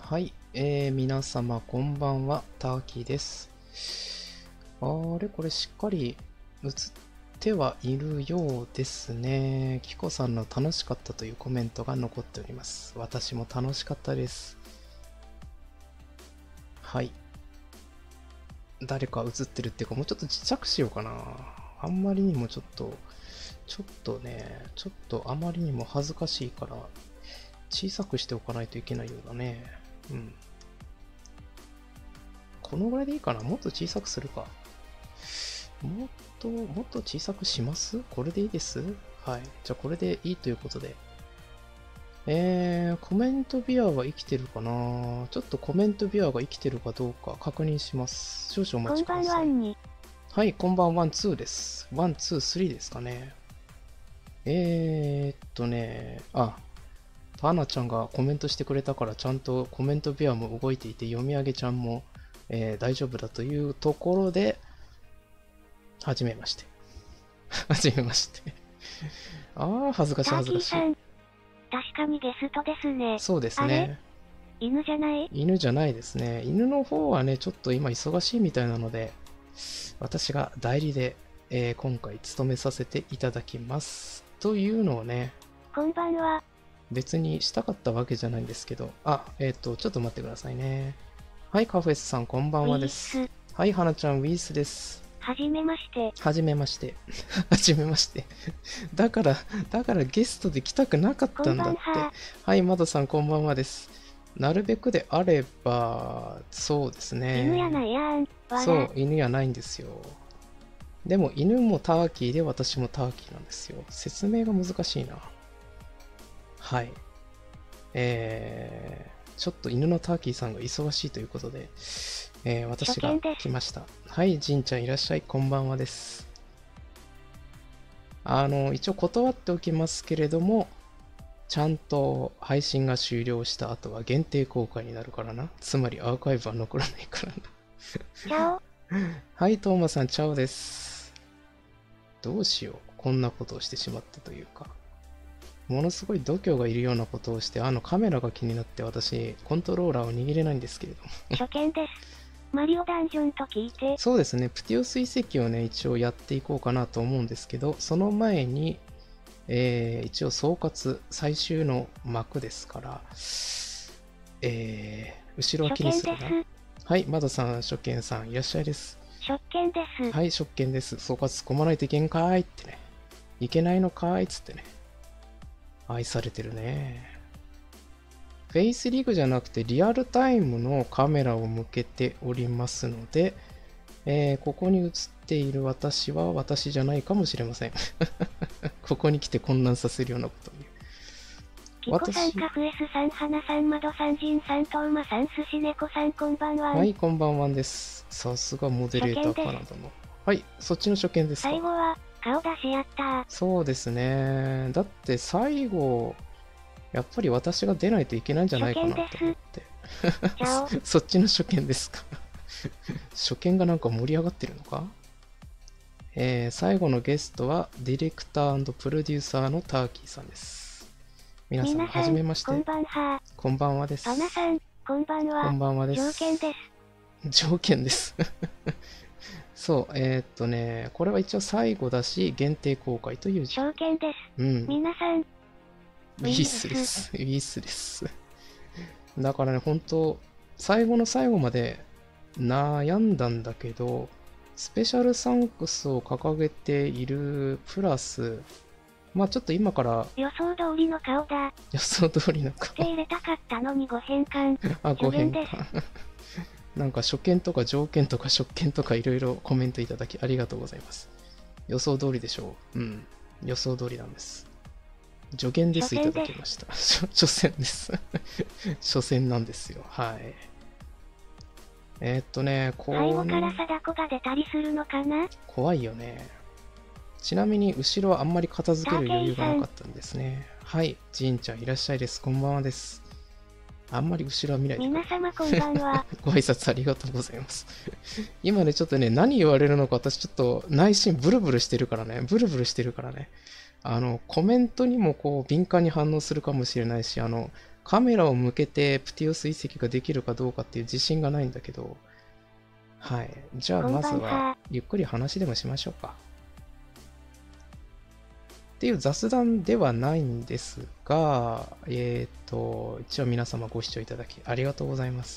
はい、皆様こんばんは、ターキーです。あれ、これしっかり映ってはいるようですね。キコさんの楽しかったというコメントが残っております。私も楽しかったです。はい。誰か映ってるっていうか、もうちょっとちっちゃくしようかな。あんまりにもちょっとあまりにも恥ずかしいから、小さくしておかないといけないようだね。うん。このぐらいでいいかな。もっと小さくするか。もっと小さくします？これでいいです？はい。じゃあこれでいいということで。コメントビアは生きてるかな？ちょっとコメントビアが生きてるかどうか確認します。少々お待ちください。はい、こんばんは、2です。1、2、3ですかね。ターナちゃんがコメントしてくれたから、ちゃんとコメントビアも動いていて、読み上げちゃんも、大丈夫だというところで、はじめまして。はじめまして。恥ずかしい恥ずかしい。 確かにゲストですね。 そうですね。 犬じゃない？ 犬じゃないですね。犬の方はね、ちょっと今忙しいみたいなので、私が代理で、今回務めさせていただきます。というのをね、 こんばんは。 別にしたかったわけじゃないんですけど、ちょっと待ってくださいね。はい、カフェスさん、こんばんはです。はい、はなちゃん、ウィースです。 はじめまして。 はじめまして。はじめまして。だからゲストで来たくなかったんだって。はい、まどさん、こんばんはです。なるべくであれば、そうですね。 犬やないやん。 そう、犬やないんですよ。でも、犬もターキーで、私もターキーなんですよ。説明が難しいな。はい。ちょっと犬のターキーさんが忙しいということで、私が来ました。はい、ジンちゃんいらっしゃい、こんばんはです。一応断っておきますけれども、ちゃんと配信が終了した後は限定公開になるからな。つまりアーカイブは残らないからな。 チャオ。 はい、トーマさん、チャオです。どうしよう。こんなことをしてしまったというか。ものすごい度胸がいるようなことをして、カメラが気になって私、コントローラーを握れないんですけれども。 初見です。マリオダンジョンと聞いて。 そうですね、プティオス遺跡をね、一応やっていこうかなと思うんですけど、その前に、一応総括、最終の幕ですから、後ろは気にするな。はい、マドさん、初見さん、いらっしゃいです。 初見です。 はい、初見です。総括込まないといけんかーいってね。いけないのかーいっつってね。愛されてるね。フェイスリグじゃなくてリアルタイムのカメラを向けておりますので、ここに映っている私は私じゃないかもしれません。ここに来て混乱させるようなことを言う。 キコさん、カフエスさん、花さん、マドさん、ジンさん、トーマさん、寿司猫さん、こんばんは。 はい、こんばんはです。さすがモデレーターカナダの。はい、そっちの初見ですか。 最後は顔出しやったー。 そうですね。だって最後、やっぱり私が出ないといけないんじゃないかなと思って。そっちの初見ですか。初見がなんか盛り上がってるのか。最後のゲストはディレクター&プロデューサーのターキーさんです。皆さん、はじめまして。 こんばんは。 こんばんはです。 アナさん、こんばんは。 こんばんはです。 条件です。 条件です。そう、これは一応最後だし、限定公開という条件です。 うん。 皆さん、 ウィースです。ウィースです。だからね、本当最後の最後まで悩んだんだけど、スペシャルサンクスを掲げているプラス、まあちょっと今から予想通りの顔だ。 予想通りの顔。 手入れたかったのにご変換。 ご変換。なんか初見とか条件とか初見とかいろいろコメントいただきありがとうございます。予想通りでしょう。うん。予想通りなんです。助言です。いただきました。初戦です。初戦なんですよ。はい。 こう。最後から貞子が出たりするのかな？ 怖いよね。ちなみに後ろはあんまり片付ける余裕がなかったんですね。はい。ジンちゃんいらっしゃいです。こんばんはです。あんまり後ろは見ないで。 皆様こんばんは。 ご挨拶ありがとうございます。今ね、ちょっとね、何言われるのか私ちょっと内心ブルブルしてるからね。ブルブルしてるからね。コメントにもこう敏感に反応するかもしれないし、 カメラを向けてプティオス遺跡ができるかどうかっていう自信がないんだけど、はい。じゃあまずはゆっくり話でもしましょうか。っていう雑談ではないんですが、一応皆様ご視聴いただきありがとうございます。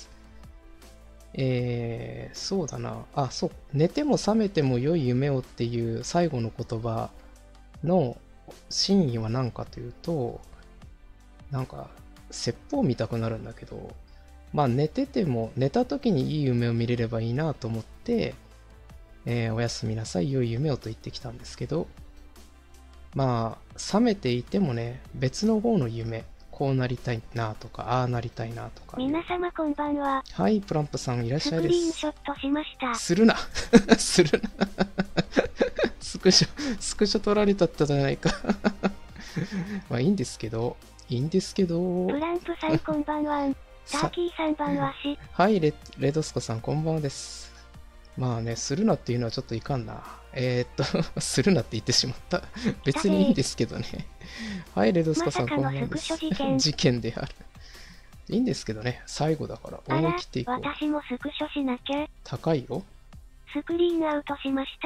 そうだな。あ、そう。寝ても覚めても良い夢をっていう最後の言葉の真意は何かというと、なんか説法見たくなるんだけど、まあ寝てても寝た時にいい夢を見れればいいなと思って、おやすみなさい良い夢をと言ってきたんですけど、まあ覚めていてもね、別の方の夢、こうなりたいなとか、ああなりたいなとか。 皆様こんばんは。 はい、プランプさんいらっしゃいです。 スクリーンショットしました。 するなするなスクショ撮られたったじゃないかまあいいんですけど、プランプさんこんばんは。ターキーさんばんはし。 はい、レドスコさんこんばんはです。まあね、するなっていうのはちょっといかんな。するなって言ってしまった。別にいいんですけどね。はい、レドスコさんこんばんはです。事件である。いいんですけどね、最後だから思い切っていこう。 私もスクショしなきゃ。 高いよ。 スクリーンアウトしました。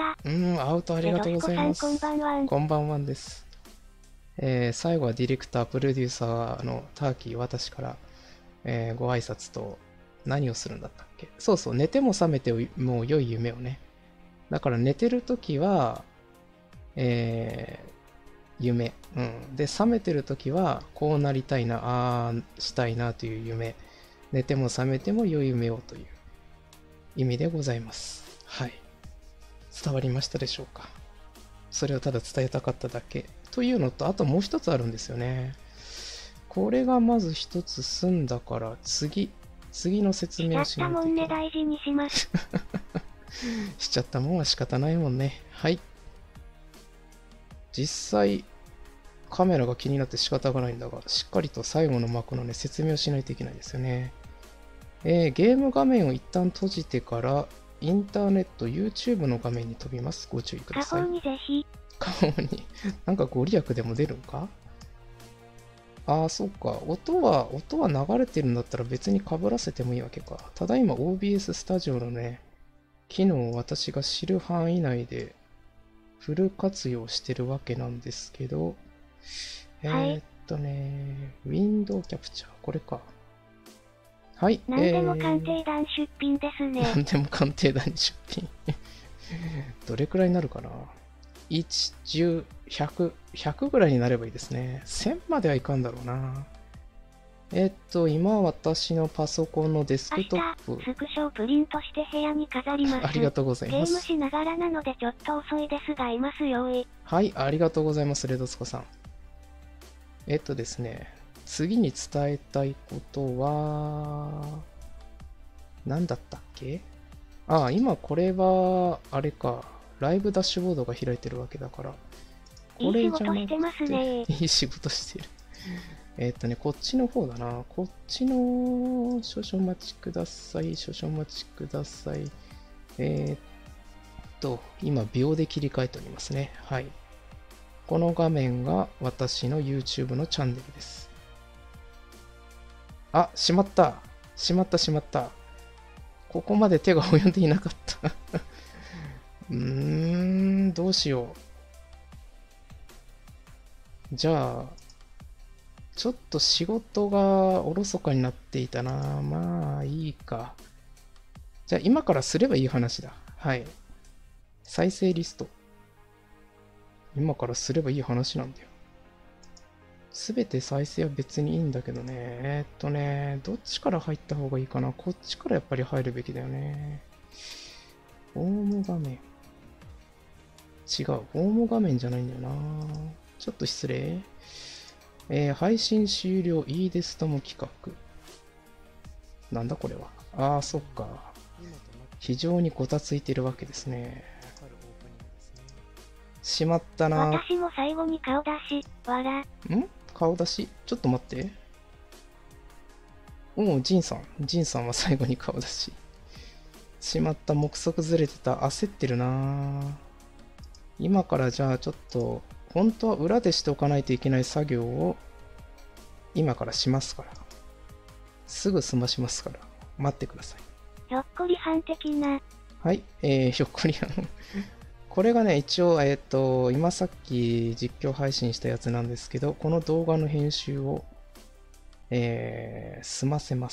アウトありがとうございます。 こんばんは。 こんばんはです。最後はディレクター、プロデューサーのターキー、私から、ご挨拶と何をするんだったっけ。そうそう、寝ても覚めても良い夢をね。だから寝てるときは、夢、で、覚めてるときは、こうなりたいな、ああしたいなという夢。寝ても覚めても良い夢をという意味でございます。はい。伝わりましたでしょうか。それをただ伝えたかっただけ。というのと、あともう一つあるんですよね。これがまず一つ済んだから、次の説明をしないといけない。しちゃったもんね、大事にします。しちゃったもんは仕方ないもんね。はい。実際、カメラが気になって仕方がないんだが、しっかりと最後の幕のね、説明をしないといけないですよね。ゲーム画面を一旦閉じてから、インターネット、YouTube の画面に飛びます。ご注意ください。 下方にぜひ。 下方に。なんかご利益でも出るんか？ああ、そっか。音は流れてるんだったら別に被らせてもいいわけか。ただいま OBS スタジオのね、機能を私が知る範囲内でフル活用してるわけなんですけど、ウィンドウキャプチャー、これか。はい。 何でも鑑定団出品ですね。 何でも鑑定団出品。どれくらいになるかな？ 1、10、100ぐらいになればいいですね。1000まではいかんだろうな。今私のパソコンのデスクトップ。 スクショをプリントして部屋に飾ります。 ありがとうございます。 ゲームしながらなのでちょっと遅いですがいますようい。 はい、ありがとうございます、レドスコさん。ですね、次に伝えたいことは、何だったっけ？今これは、あれか、ライブダッシュボードが開いてるわけだから、これじゃなくて、 いい仕事してますね。 いい仕事してる。こっちの方だな。こっちの、少々お待ちください。今、秒で切り替えておりますね。はい。この画面が私の YouTube のチャンネルです。あ、しまった。ここまで手が及んでいなかったどうしよう。じゃあ、ちょっと仕事がおろそかになっていたな。まあ、いいか。じゃあ、今からすればいい話だ。はい。再生リスト。今からすればいい話なんだよ。すべて再生は別にいいんだけどね。どっちから入った方がいいかな。こっちからやっぱり入るべきだよね。ホーム画面。違う。ホーム画面じゃないんだよな。ちょっと失礼。配信終了いいですとも企画。なんだこれは。そっか。非常にごたついてるわけですね。しまったな。 私も最後に顔出し、 顔出しちょっと待って。ジンさんは最後に顔出し。しまった、目測ずれてた。焦ってるな。今からじゃあちょっと、本当は裏でしておかないといけない作業を今からしますから。 すぐ済ましますから、待ってください。 ひょっこりはん的な。 はい、ひょっこりはん。これがね、一応、今さっき実況配信したやつなんですけど、この動画の編集を、済ませます。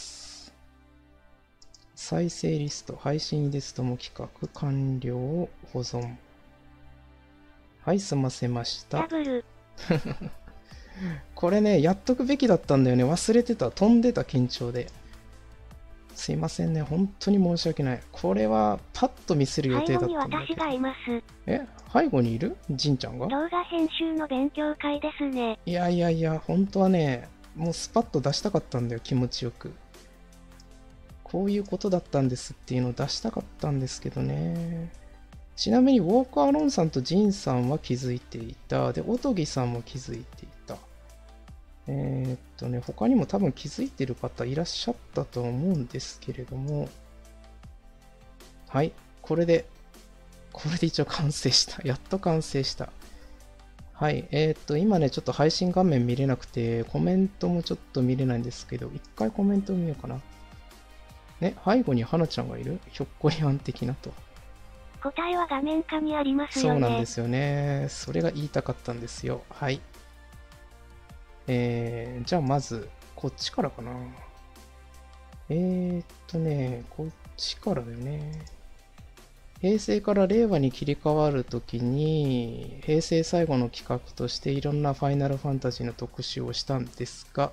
再生リスト、配信リストも企画完了を保存。はい、済ませました。 ダブル。 これね、やっとくべきだったんだよね。忘れてた。飛んでた、緊張で。すいませんね。本当に申し訳ない。これはパッと見せる予定だったんだけど。 背後に私がいます。 背後にいるジンちゃんが？ 動画編集の勉強会ですね。 いやいやいや、本当はね、もうスパッと出したかったんだよ、気持ちよく。こういうことだったんですっていうのを出したかったんですけどね。ちなみに、ウォーカーロンさんとジンさんは気づいていた。で、オトギさんも気づいていた。他にも多分気づいてる方いらっしゃったと思うんですけれども、はい、これで一応完成した。やっと完成した。はい、今ね、ちょっと配信画面見れなくて、コメントもちょっと見れないんですけど、一回コメント見ようかな。ね、背後に花ちゃんがいる？ひょっこりはん的なと。 答えは画面下にありますよね。 そうなんですよね。それが言いたかったんですよ。はい。じゃあまず、こっちからかな。こっちからだよね。平成から令和に切り替わるときに、平成最後の企画としていろんなファイナルファンタジーの特集をしたんですが、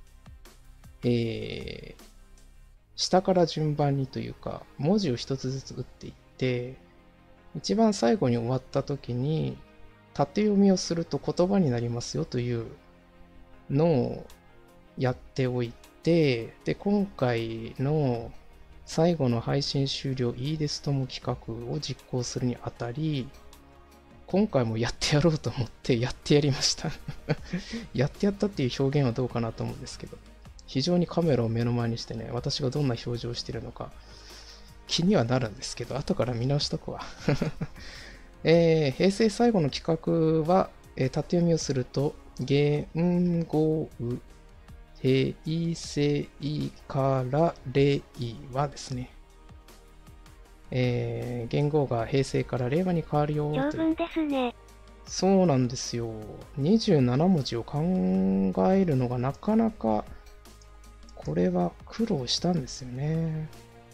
下から順番にというか、文字を一つずつ打っていって、一番最後に終わったときに、縦読みをすると言葉になりますよというのをやっておいて、で、今回の最後の配信終了いいですとも企画を実行するにあたり、今回もやってやろうと思ってやってやりましたやってやったっていう表現はどうかなと思うんですけど、非常にカメラを目の前にしてね、私がどんな表情をしているのか気にはなるんですけど、後から見直しとくわ平成最後の企画は、縦読みをすると、元号平成から令和ですね。元号が平成から令和に変わるよ長文ですね。 そうなんですよ。27文字を考えるのがなかなか、これは苦労したんですよね。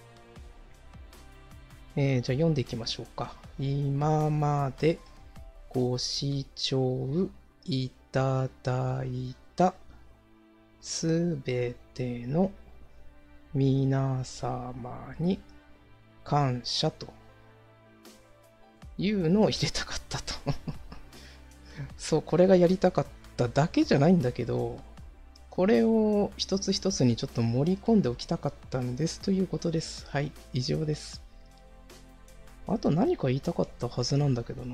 じゃあ読んでいきましょうか。今までご視聴いただいたすべての皆様に感謝というのを入れたかったとそう、これがやりたかっただけじゃないんだけど、これを一つ一つにちょっと盛り込んでおきたかったんですということです。はい、以上です。あと何か言いたかったはずなんだけど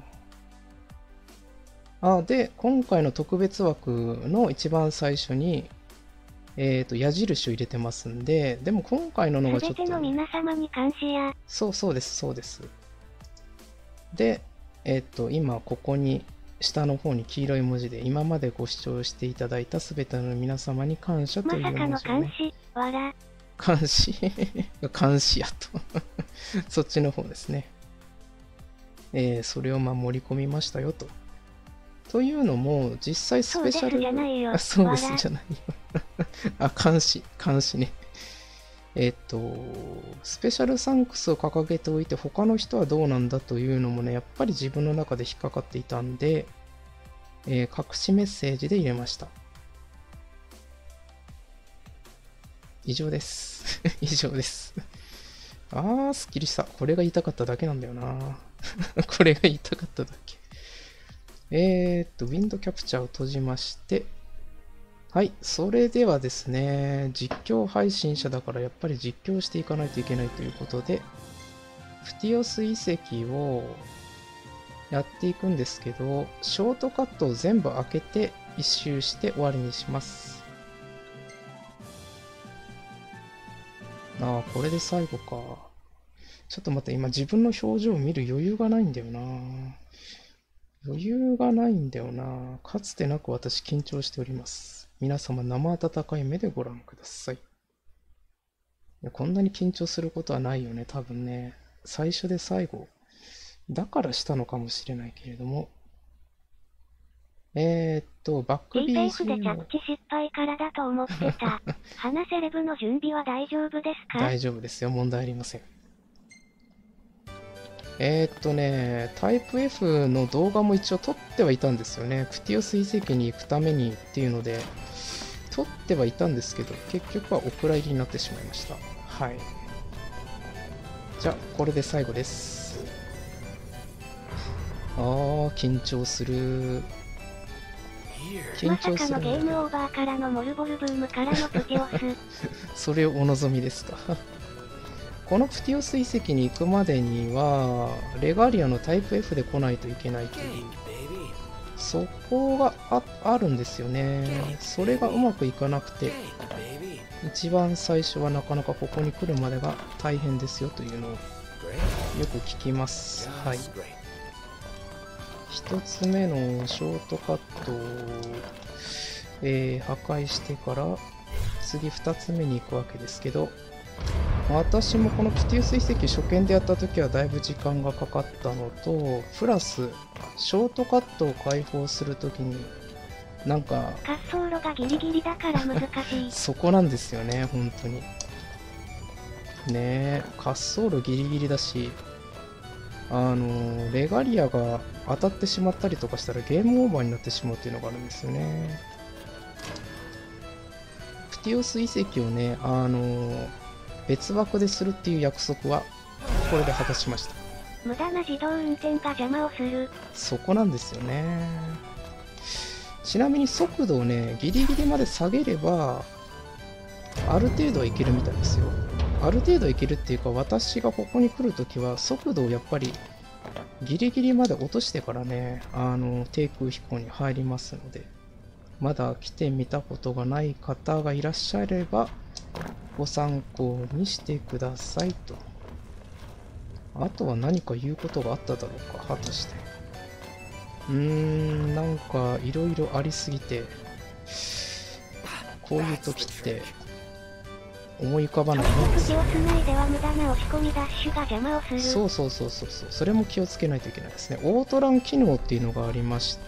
な。で、今回の特別枠の一番最初に、矢印を入れてますんで、でも今回のがちょっと、 すべての皆様に感謝。 そうです、そうです。で、今ここに、下の方に黄色い文字で、今までご視聴していただいたすべての皆様に感謝という文字を、ね。 まさかの監視、笑。 監視監視やとそっちの方ですね。それを盛り込みましたよと。というのも、実際スペシャル。 そうですじゃないよ。 そうですじゃないよ監視ね。スペシャルサンクスを掲げておいて、他の人はどうなんだというのもね、やっぱり自分の中で引っかかっていたんで、隠しメッセージで入れました。以上です。以上です。すっきりした。これが言いたかっただけなんだよな。これが言いたかっただけ。ウィンドキャプチャーを閉じまして、はい、それではですね、実況配信者だからやっぱり実況していかないといけないということで、プティオス遺跡をやっていくんですけど、ショートカットを全部開けて一周して終わりにします。これで最後か。ちょっと待って、今自分の表情を見る余裕がないんだよな。余裕がないんだよな。かつてなく私緊張しております。皆様生温かい目でご覧ください。 やこんなに緊張することはないよね、多分ね。最初で最後。だからしたのかもしれないけれども。バック T ペースで BGM 着地失敗からだと思ってた。話せレブの準備は大丈夫ですか？ 大丈夫ですよ。問題ありません。タイプ F の動画も一応撮ってはいたんですよね。クティオス遺跡に行くためにっていうので、撮ってはいたんですけど、結局はお蔵入りになってしまいました。はい。じゃあ、これで最後です。緊張する。緊まさ張するかのゲームオーバーからのモルボルブームからのプティオス。 それをお望みですか？このプティオス遺跡に行くまでには、レガリアのタイプ F で来ないといけないという、そこが あるんですよね。それがうまくいかなくて、一番最初はなかなかここに来るまでが大変ですよというのをよく聞きます。はい。一つ目のショートカットを、破壊してから次2つ目に行くわけですけど、私もこのプティウス遺跡初見でやった時はだいぶ時間がかかったのと、プラスショートカットを解放する時になんか滑走路がギリギリだから難しい。 そこなんですよね、本当にね。え、滑走路ギリギリだし、レガリアが当たってしまったりとかしたらゲームオーバーになってしまうっていうのがあるんですよね。プティオス遺跡をね、別枠でするっていう約束はこれで果たしました。 無駄な自動運転が邪魔をする。 そこなんですよね。ちなみに速度をね、ギリギリまで下げればある程度はいけるみたいですよ。ある程度いけるっていうか、私がここに来るときは速度をやっぱりギリギリまで落としてからね、低空飛行に入りますので、まだ来てみたことがない方がいらっしゃればご参考にしてくださいと。あとは何か言うことがあっただろうか、果たして。なんかいろいろありすぎて、こういう時って思い浮かばないもんですよね。 プティオス内では無駄な押し込みダッシュが邪魔をする。 そう、それも気をつけないといけないですね。オートラン機能っていうのがありまして、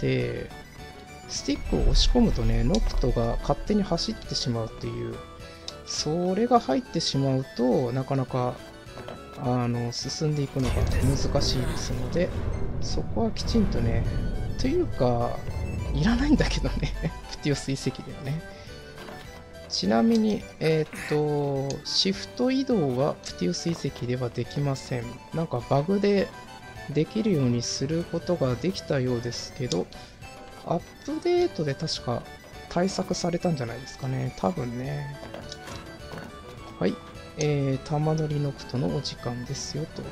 スティックを押し込むとね、ノクトが勝手に走ってしまうっていう、それが入ってしまうとなかなか進んでいくのが難しいですので、そこはきちんとね、というかいらないんだけどねプティオス遺跡ではね。ちなみにシフト移動はプティオス遺跡ではできません。なんかバグでできるようにすることができたようですけど、アップデートで確か対策されたんじゃないですかね、多分ね。はい、玉乗りノクトのお時間ですよと。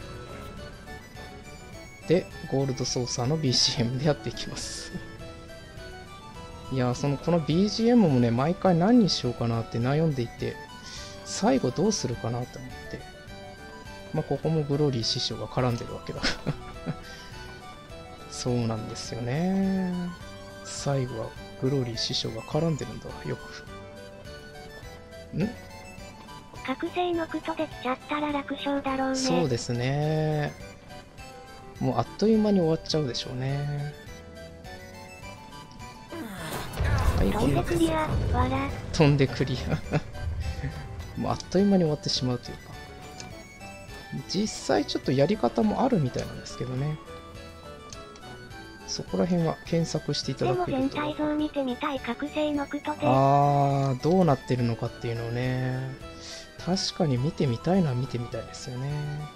で、ゴールドソーサーの BGM でやっていきますいや、この BGM もね、毎回何にしようかなって悩んでいて、最後どうするかなと思って。まあ、ここもグローリー師匠が絡んでるわけだそうなんですよね。最後はグローリー師匠が絡んでるんだわ、よく。 覚醒ノクトできちゃったら楽勝だろうね。 そうですね。もうあっという間に終わっちゃうでしょうね。はい、 飛んでクリア、わら。 飛んでクリアもうあっという間に終わってしまうというか、実際ちょっとやり方もあるみたいなんですけどね。そこら辺は検索していただけると。 でも全体像見てみたい、覚醒ノクトで。 どうなってるのかっていうのをね、確かに見てみたいのは見てみたいですよね。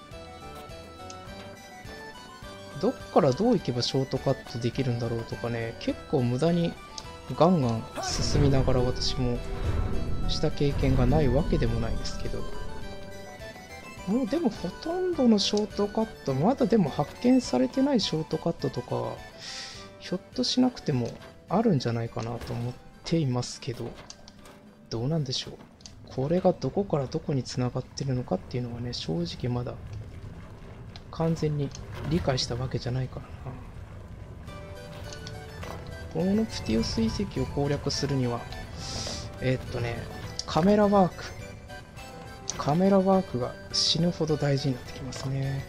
どっからどう行けばショートカットできるんだろうとかね、結構無駄にガンガン進みながら私もした経験がないわけでもないですけど、もうでもほとんどのショートカット、まだでも発見されてないショートカットとか、ひょっとしなくてもあるんじゃないかなと思っていますけど、どうなんでしょう。これがどこからどこにつながってるのかっていうのはね、正直まだ完全に理解したわけじゃないからな。このプティオス遺跡を攻略するには、カメラワーク。 カメラワークが死ぬほど大事になってきますね。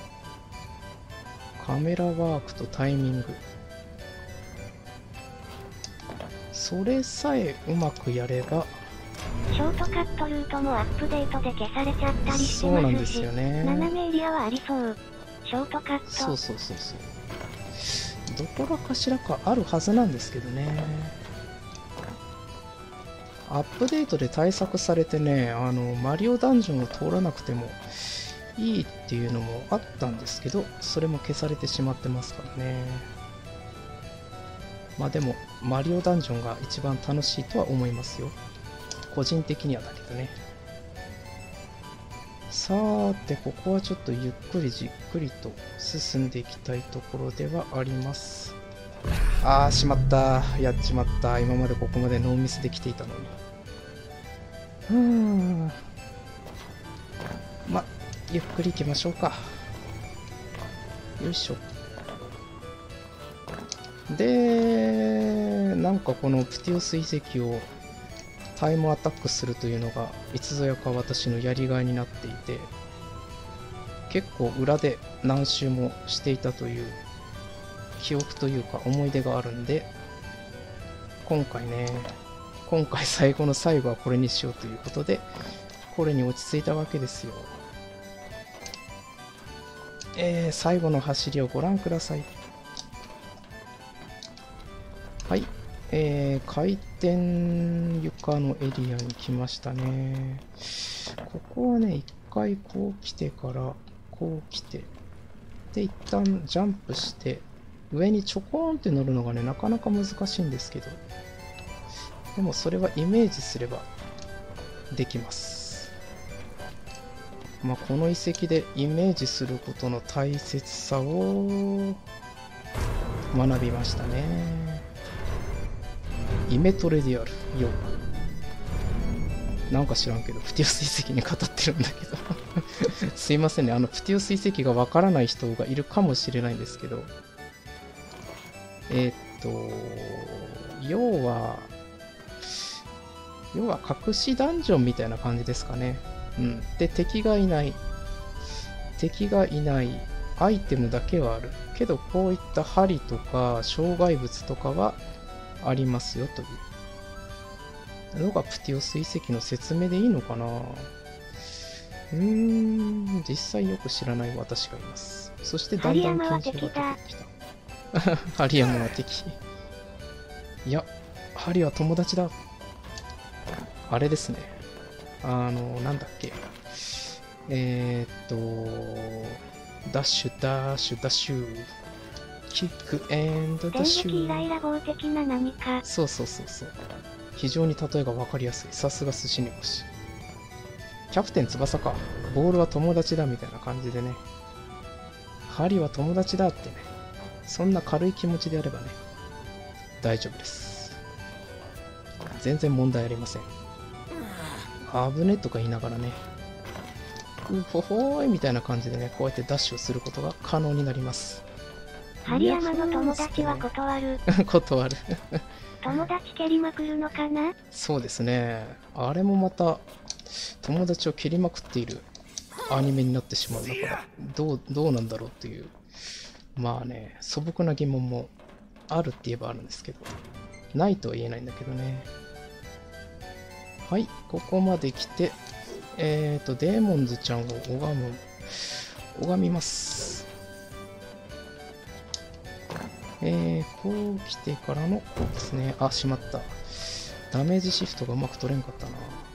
カメラワークとタイミング。それさえうまくやれば。 ショートカットルートもアップデートで消されちゃったりしてそうなんますし、 ですよね。 斜めエリアはありそう。ショートカット。 そうそうそうそう。どこらかしらかあるはずなんですけどね。アップデートで対策されてね、マリオダンジョンを通らなくてもいいっていうのもあったんですけど、それも消されてしまってますからね。まあでも、マリオダンジョンが一番楽しいとは思いますよ。個人的にはだけどね。さーて、ここはちょっとゆっくりじっくりと進んでいきたいところではあります。あー、しまった。やっちまった。今までここまでノーミスできていたのに。ま、ゆっくり行きましょうか。よいしょ。で、なんかこのプティオス遺跡をタイムアタックするというのがいつぞやか私のやりがいになっていて、結構裏で何周もしていたという記憶というか思い出があるんで、今回最後の最後はこれにしようということで、これに落ち着いたわけですよ。最後の走りをご覧ください。はい。回転床のエリアに来ましたね。ここはね、一回こう来てからこう来て、で、一旦ジャンプして、上にちょこーんって乗るのがね、なかなか難しいんですけど、でもそれはイメージすればできます。まあ、この遺跡でイメージすることの大切さを学びましたね。イメトレであるよ。なんか知らんけど、プティオス遺跡に語ってるんだけどすいませんね、プティオス遺跡がわからない人がいるかもしれないんですけど、要は隠しダンジョンみたいな感じですかね。うん。で、敵がいない。アイテムだけはある。けど、こういった針とか、障害物とかはありますよというのがプティオス遺跡の説明でいいのかな。実際よく知らない私がいます。そしてだんだん禁止が出てきた。ハリヤマは敵。いや、ハリは友達だ。あれですね。なんだっけ。ダッシュ。キックダッシュ。 電撃イライラ棒的な何か。 そう。非常に例えが分かりやすい。さすが寿司猫し。キャプテン翼か。ボールは友達だみたいな感じでね。ハリは友達だってね。そんな軽い気持ちであればね、大丈夫です。全然問題ありません。危ねとか言いながらね、うほほーいみたいな感じでね、こうやってダッシュをすることが可能になります。 ハリヤマの友達は断る。 断る。 友達蹴りまくるのかな？ そうですね。あれもまた、友達を蹴りまくっているアニメになってしまう。だから、どうなんだろうっていう、まあね、素朴な疑問もあるって言えばあるんですけど、ないとは言えないんだけどね。はい、ここまで来て、デーモンズちゃんを拝みます。こう来てからのこうですね。あ、しまった。ダメージシフトがうまく取れんかったな。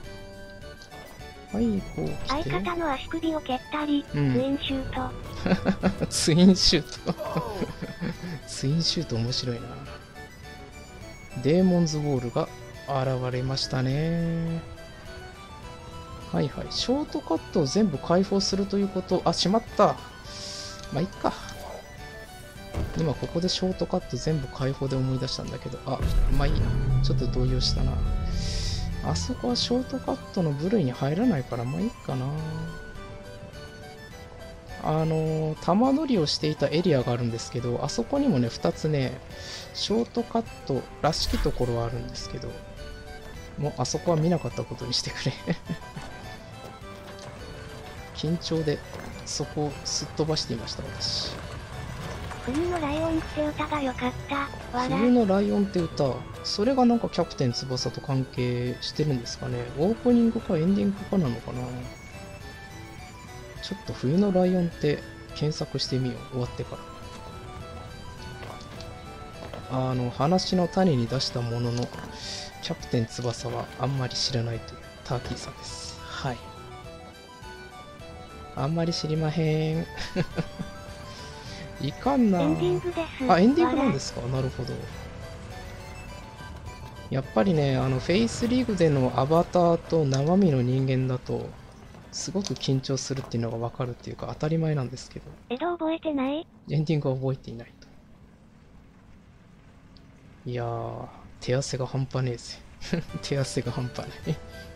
はい、こう来て。 相方の足首を蹴ったり、ツインシュート。 ツインシュート。ツインシュート面白いな。デーモンズウォールが現れましたね。はいはい。ショートカットを全部解放するということ。あ、しまった。まあ、いっか。今ここでショートカット全部解放で思い出したんだけど、あ、まあいいや。ちょっと動揺したな。あそこはショートカットの部類に入らないから、まあいいかな。玉乗りをしていたエリアがあるんですけど、あそこにもね、2つね、ショートカットらしきところはあるんですけど、もうあそこは見なかったことにしてくれ。 緊張でそこをすっ飛ばしていました、私。 冬のライオンって歌が良かった。 冬のライオンって歌、それがなんかキャプテン翼と関係してるんですかね。オープニングかエンディングかなのかな。ちょっと冬のライオンって検索してみよう、終わってから。話の種に出したものの、キャプテン翼はあんまり知らないというターキーさんです。はい。あんまり知りまへん。いかんな。 エンディングです。 あ、エンディングなんですか。なるほど。やっぱりね、フェイスリーグでのアバターと生身の人間だと、すごく緊張するっていうのがわかるっていうか当たり前なんですけど。 江戸覚えてない？ エンディングは覚えていないと。いやー、手汗が半端ねえぜ。手汗が半端ない。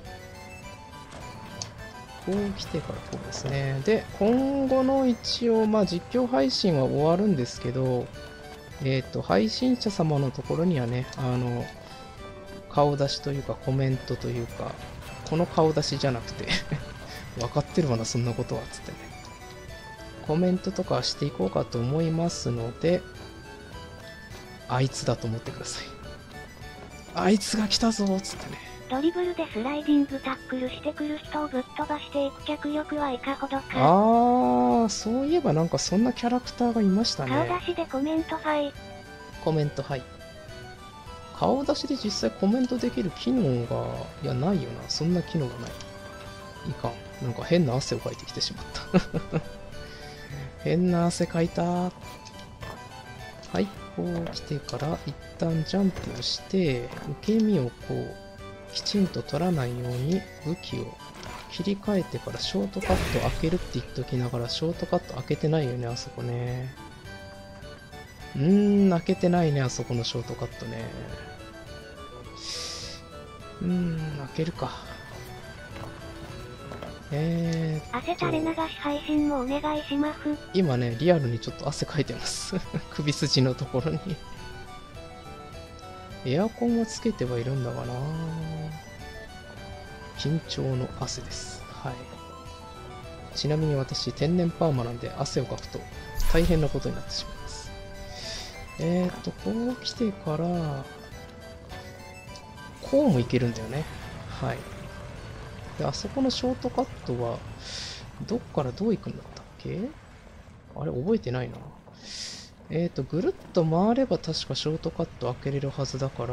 こう来てからこうですね。で、今後の一応、実況配信は終わるんですけど、配信者様のところにはね、顔出しというかコメントというか、この顔出しじゃなくて、分かってるわな、そんなことは、つってね。コメントとかしていこうかと思いますので、あいつだと思ってください。あいつが来たぞ、つってね。 ドリブルでスライディングタックルしてくる人をぶっ飛ばしていく脚力はいかほどか。 そういえばなんかそんなキャラクターがいましたね。 顔出しでコメントファイ。 コメントはい。顔出しで実際コメントできる機能が、いや、ないよな。そんな機能がない。いかん。なんか変な汗をかいてきてしまった。変な汗かいた。はい、こう来てから一旦ジャンプをして、受け身をこう、きちんと取らないように武器を切り替えてからショートカット開けるって言っときながら、ショートカット開けてないよね、あそこね。開けてないね、あそこのショートカットね。開けるか。 汗垂れ流し配信もお願いします。 今ね、リアルにちょっと汗かいてます。首筋のところに。エアコンはつけてはいるんだがな。緊張の汗です。はい。ちなみに私、天然パーマなんで汗をかくと大変なことになってしまいます。こう来てから、こうもいけるんだよね。はい。で、あそこのショートカットは、どっからどう行くんだったっけ？あれ、覚えてないな。ぐるっと回れば確かショートカット開けれるはずだから、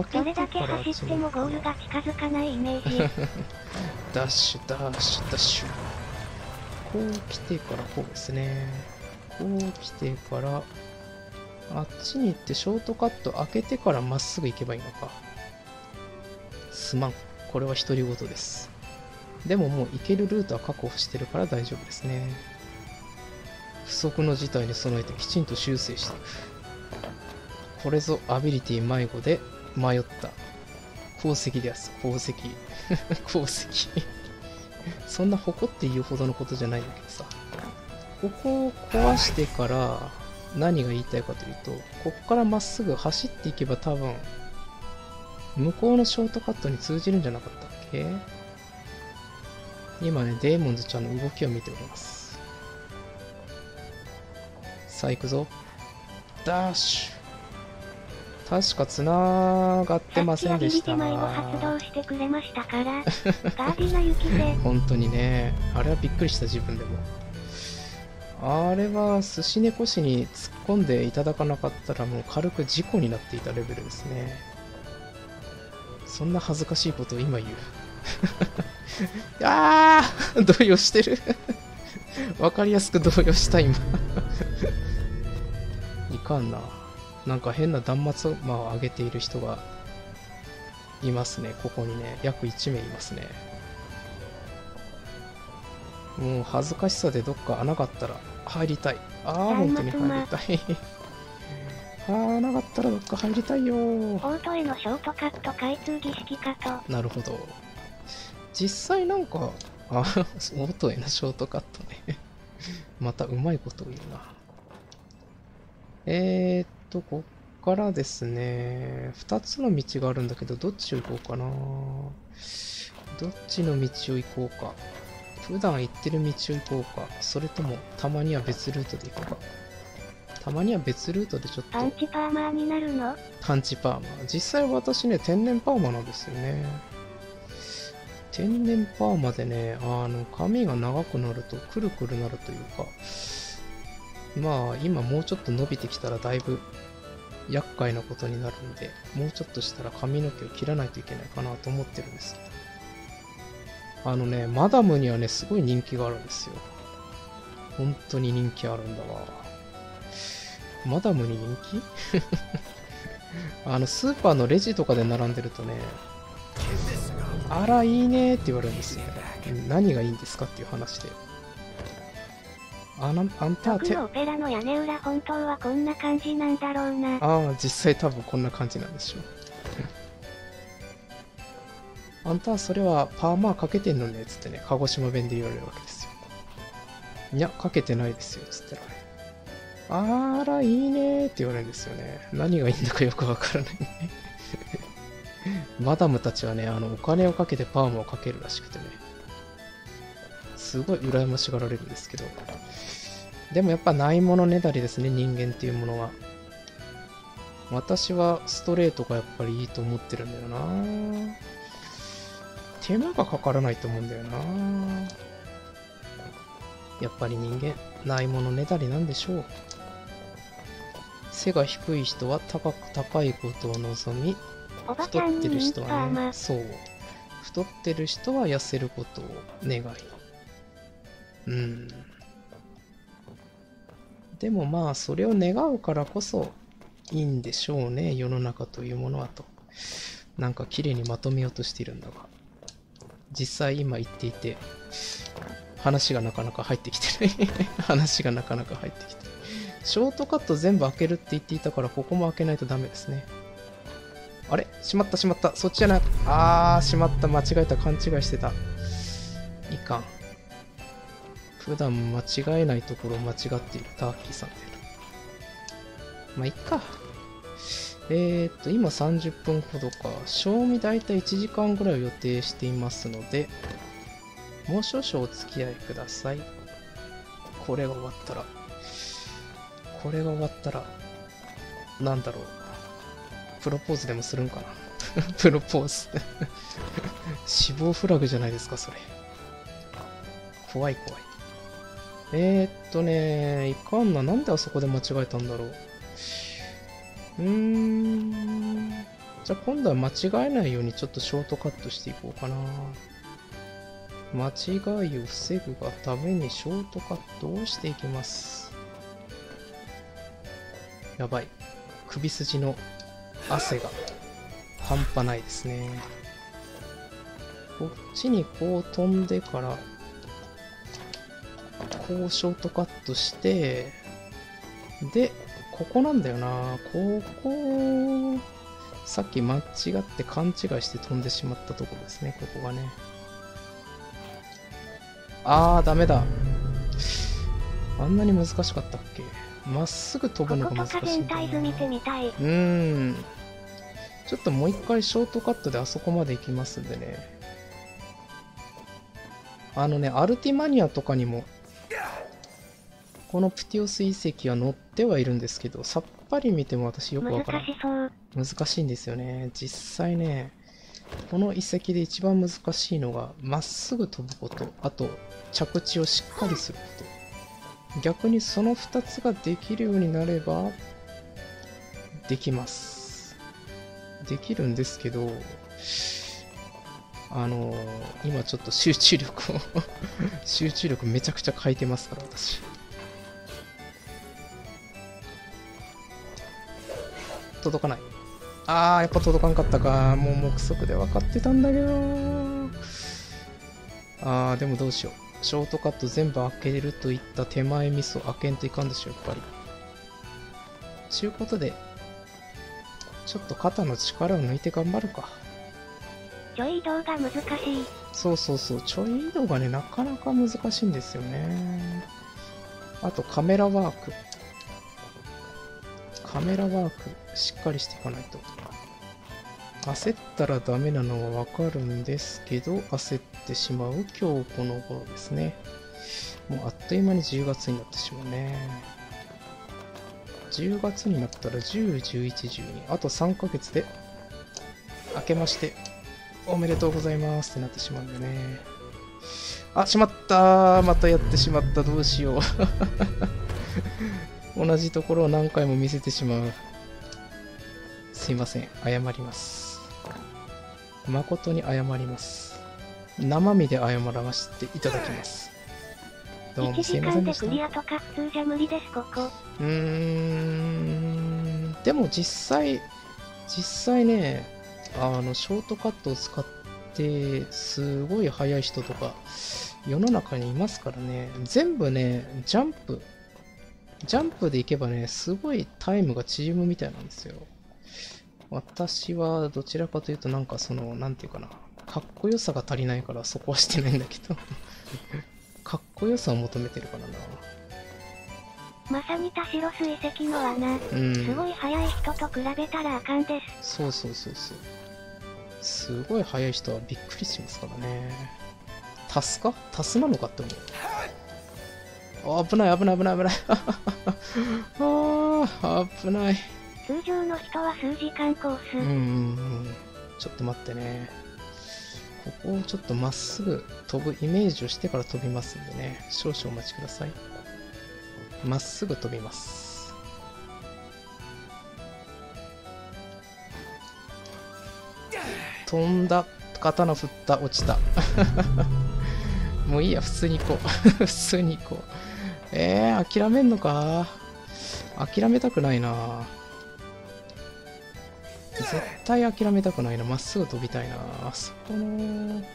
開けてからどれだけ走ってもゴールが近づかないイメージ。 ダッシュ、ダッシュ、ダッシュ。こう来てからこうですね。こう来てから、あっちに行ってショートカット開けてからまっすぐ行けばいいのか。すまん。これは独り言です。でももう行けるルートは確保してるから大丈夫ですね。不測の事態に備えてきちんと修正していく。これぞアビリティ迷子で迷った。功績です。功績。功績。そんな誇って言うほどのことじゃないんだけどさ。ここを壊してから何が言いたいかというと、こっからまっすぐ走っていけば多分、向こうのショートカットに通じるんじゃなかったっけ？今ね、デーモンズちゃんの動きを見ております。さあ行くぞ。ダッシュ。確か繋がってませんでした。 さっきはビリビリマイを発動してくれましたから。ガーディナ雪で。 本当にね、あれはびっくりした自分でも。あれは寿司猫氏に突っ込んでいただかなかったらもう軽く事故になっていたレベルですね。そんな恥ずかしいことを今言う。あー動揺してる。わかりやすく動揺した今。いかんな。なんか変な断末魔を上げている人がいますね。ここにね、約1名いますね。もう恥ずかしさでどっか穴があったら入りたい。本当に入りたい。穴があったらどっか入りたいよ。 オートへのショートカット開通儀式かと。 なるほど。実際なんか、オートへのショートカットね。またうまいことを言うな。こっからですね、2つの道があるんだけど、どっちを行こうかな。どっちの道を行こうか。 普段行ってる道を行こうか。それとも、たまには別ルートで行こうか。たまには別ルートでちょっと。 パンチパーマーになるの？ パンチパーマ。実際私ね、天然パーマなんですよね。天然パーマでね、髪が長くなると、くるくるなるというか、まあ、今もうちょっと伸びてきたらだいぶ厄介なことになるんで、もうちょっとしたら髪の毛を切らないといけないかなと思ってるんですけど。マダムにはね、すごい人気があるんですよ。本当に人気あるんだわ。マダムに人気スーパーのレジとかで並んでるとね、あら、いいねって言われるんですよね。何がいいんですかっていう話で。あんたは僕のオペラの屋根裏本当はこんな感じなんだろうな。 ああ、実際多分こんな感じなんでしょう。あんたはそれはパーマーかけてんのねつってね、鹿児島弁で言われるわけですよ。いや、かけてないですよ、つってね。あら、いいねって言われるんですよね。何がいいんだかよくわからないね。マダムたちはね、お金をかけてパーマをかけるらしくてね。すごい羨ましがられるんですけど。でもやっぱないものねだりですね、人間っていうものは。私はストレートがやっぱりいいと思ってるんだよな。手間がかからないと思うんだよな。やっぱり人間、ないものねだりなんでしょう。背が低い人は高いことを望み、太ってる人はね、そう。太ってる人は痩せることを願い。でもまあ、それを願うからこそいいんでしょうね、世の中というものはと。なんか綺麗にまとめようとしているんだが。実際今言っていて、話がなかなか入ってきてない。話がなかなか入ってきて。ショートカット全部開けるって言っていたから、ここも開けないとダメですね。あれしまったしまった。そっちじゃない。しまった。間違えた。勘違いしてた。いかん。普段間違えないところを間違っているターキーさんで。まあ、いっか。今30分ほどか。賞味だいたい1時間ぐらいを予定していますので、もう少々お付き合いください。これが終わったら、なんだろう。プロポーズでもするんかな。プロポーズ。死亡フラグじゃないですか、それ。怖い。いかんな。なんであそこで間違えたんだろう。じゃあ今度は間違えないようにちょっとショートカットしていこうかな。間違いを防ぐがためにショートカットをしていきます。やばい。首筋の汗が半端ないですね。こっちにこう飛んでから、こうショートカットして、で、ここなんだよな。ここ、さっき間違って勘違いして飛んでしまったところですね、ここがね。ダメだ。あんなに難しかったっけ？まっすぐ飛ぶのが難しいんだな。 こことか全体図見てみたい。 ちょっともう一回ショートカットであそこまで行きますんでね。アルティマニアとかにも、このプティオス遺跡は載ってはいるんですけど、さっぱり見ても私よくわからない。難しいんですよね。実際ね、この遺跡で一番難しいのが、まっすぐ飛ぶこと、あと、着地をしっかりすること。逆にその2つができるようになれば、できます。できるんですけど、今ちょっと集中力めちゃくちゃ欠いてますから、私。届かない。やっぱ届かんかったか。もう目測で分かってたんだけど。でもどうしよう。ショートカット全部開けるといった手前ミスを開けんといかんでしょ、やっぱり。ちゅうことで、ちょっと肩の力を抜いて頑張るか。 ちょい移動が難しい。 そう。ちょい移動がね、なかなか難しいんですよね。あとカメラワーク。しっかりしていかないと。 焦ったらダメなのはわかるんですけど、焦ってしまう今日この頃ですね。もうあっという間に10月になってしまうね。10月になったら10、11、12。あと3ヶ月で、明けまして、おめでとうございますってなってしまうんだよね。あ、しまったー。またやってしまった。どうしよう。同じところを何回も見せてしまう。すいません。謝ります。誠に謝ります。生身で謝らせていただきます。どうもすいませんでした。 1時間でクリアとか普通じゃ無理です、ここ。 でも実際ね、ショートカットを使ってすごい速い人とか世の中にいますからね。全部ね、ジャンプでいけばね、すごいタイムが縮むみたいなんですよ。私はどちらかというとなんかなんていうかな、かっこよさが足りないからそこはしてないんだけどかっこよさを求めてるからな。 まさに田代水石の穴。すごい速い人と比べたらあかんです。 そう。すごい速い人はびっくりしますからね。タスなのかって思う。あ、危ない。あー、危ない。 通常の人は数時間コース。 ちょっと待ってね。ここをちょっとまっすぐ飛ぶイメージをしてから飛びますんでね。少々お待ちください。まっすぐ飛びます。飛んだ、刀振った、落ちた。もういいや、普通に行こう。普通に行こう。諦めんのか？諦めたくないな。絶対諦めたくないな。まっすぐ飛びたいな。あそこの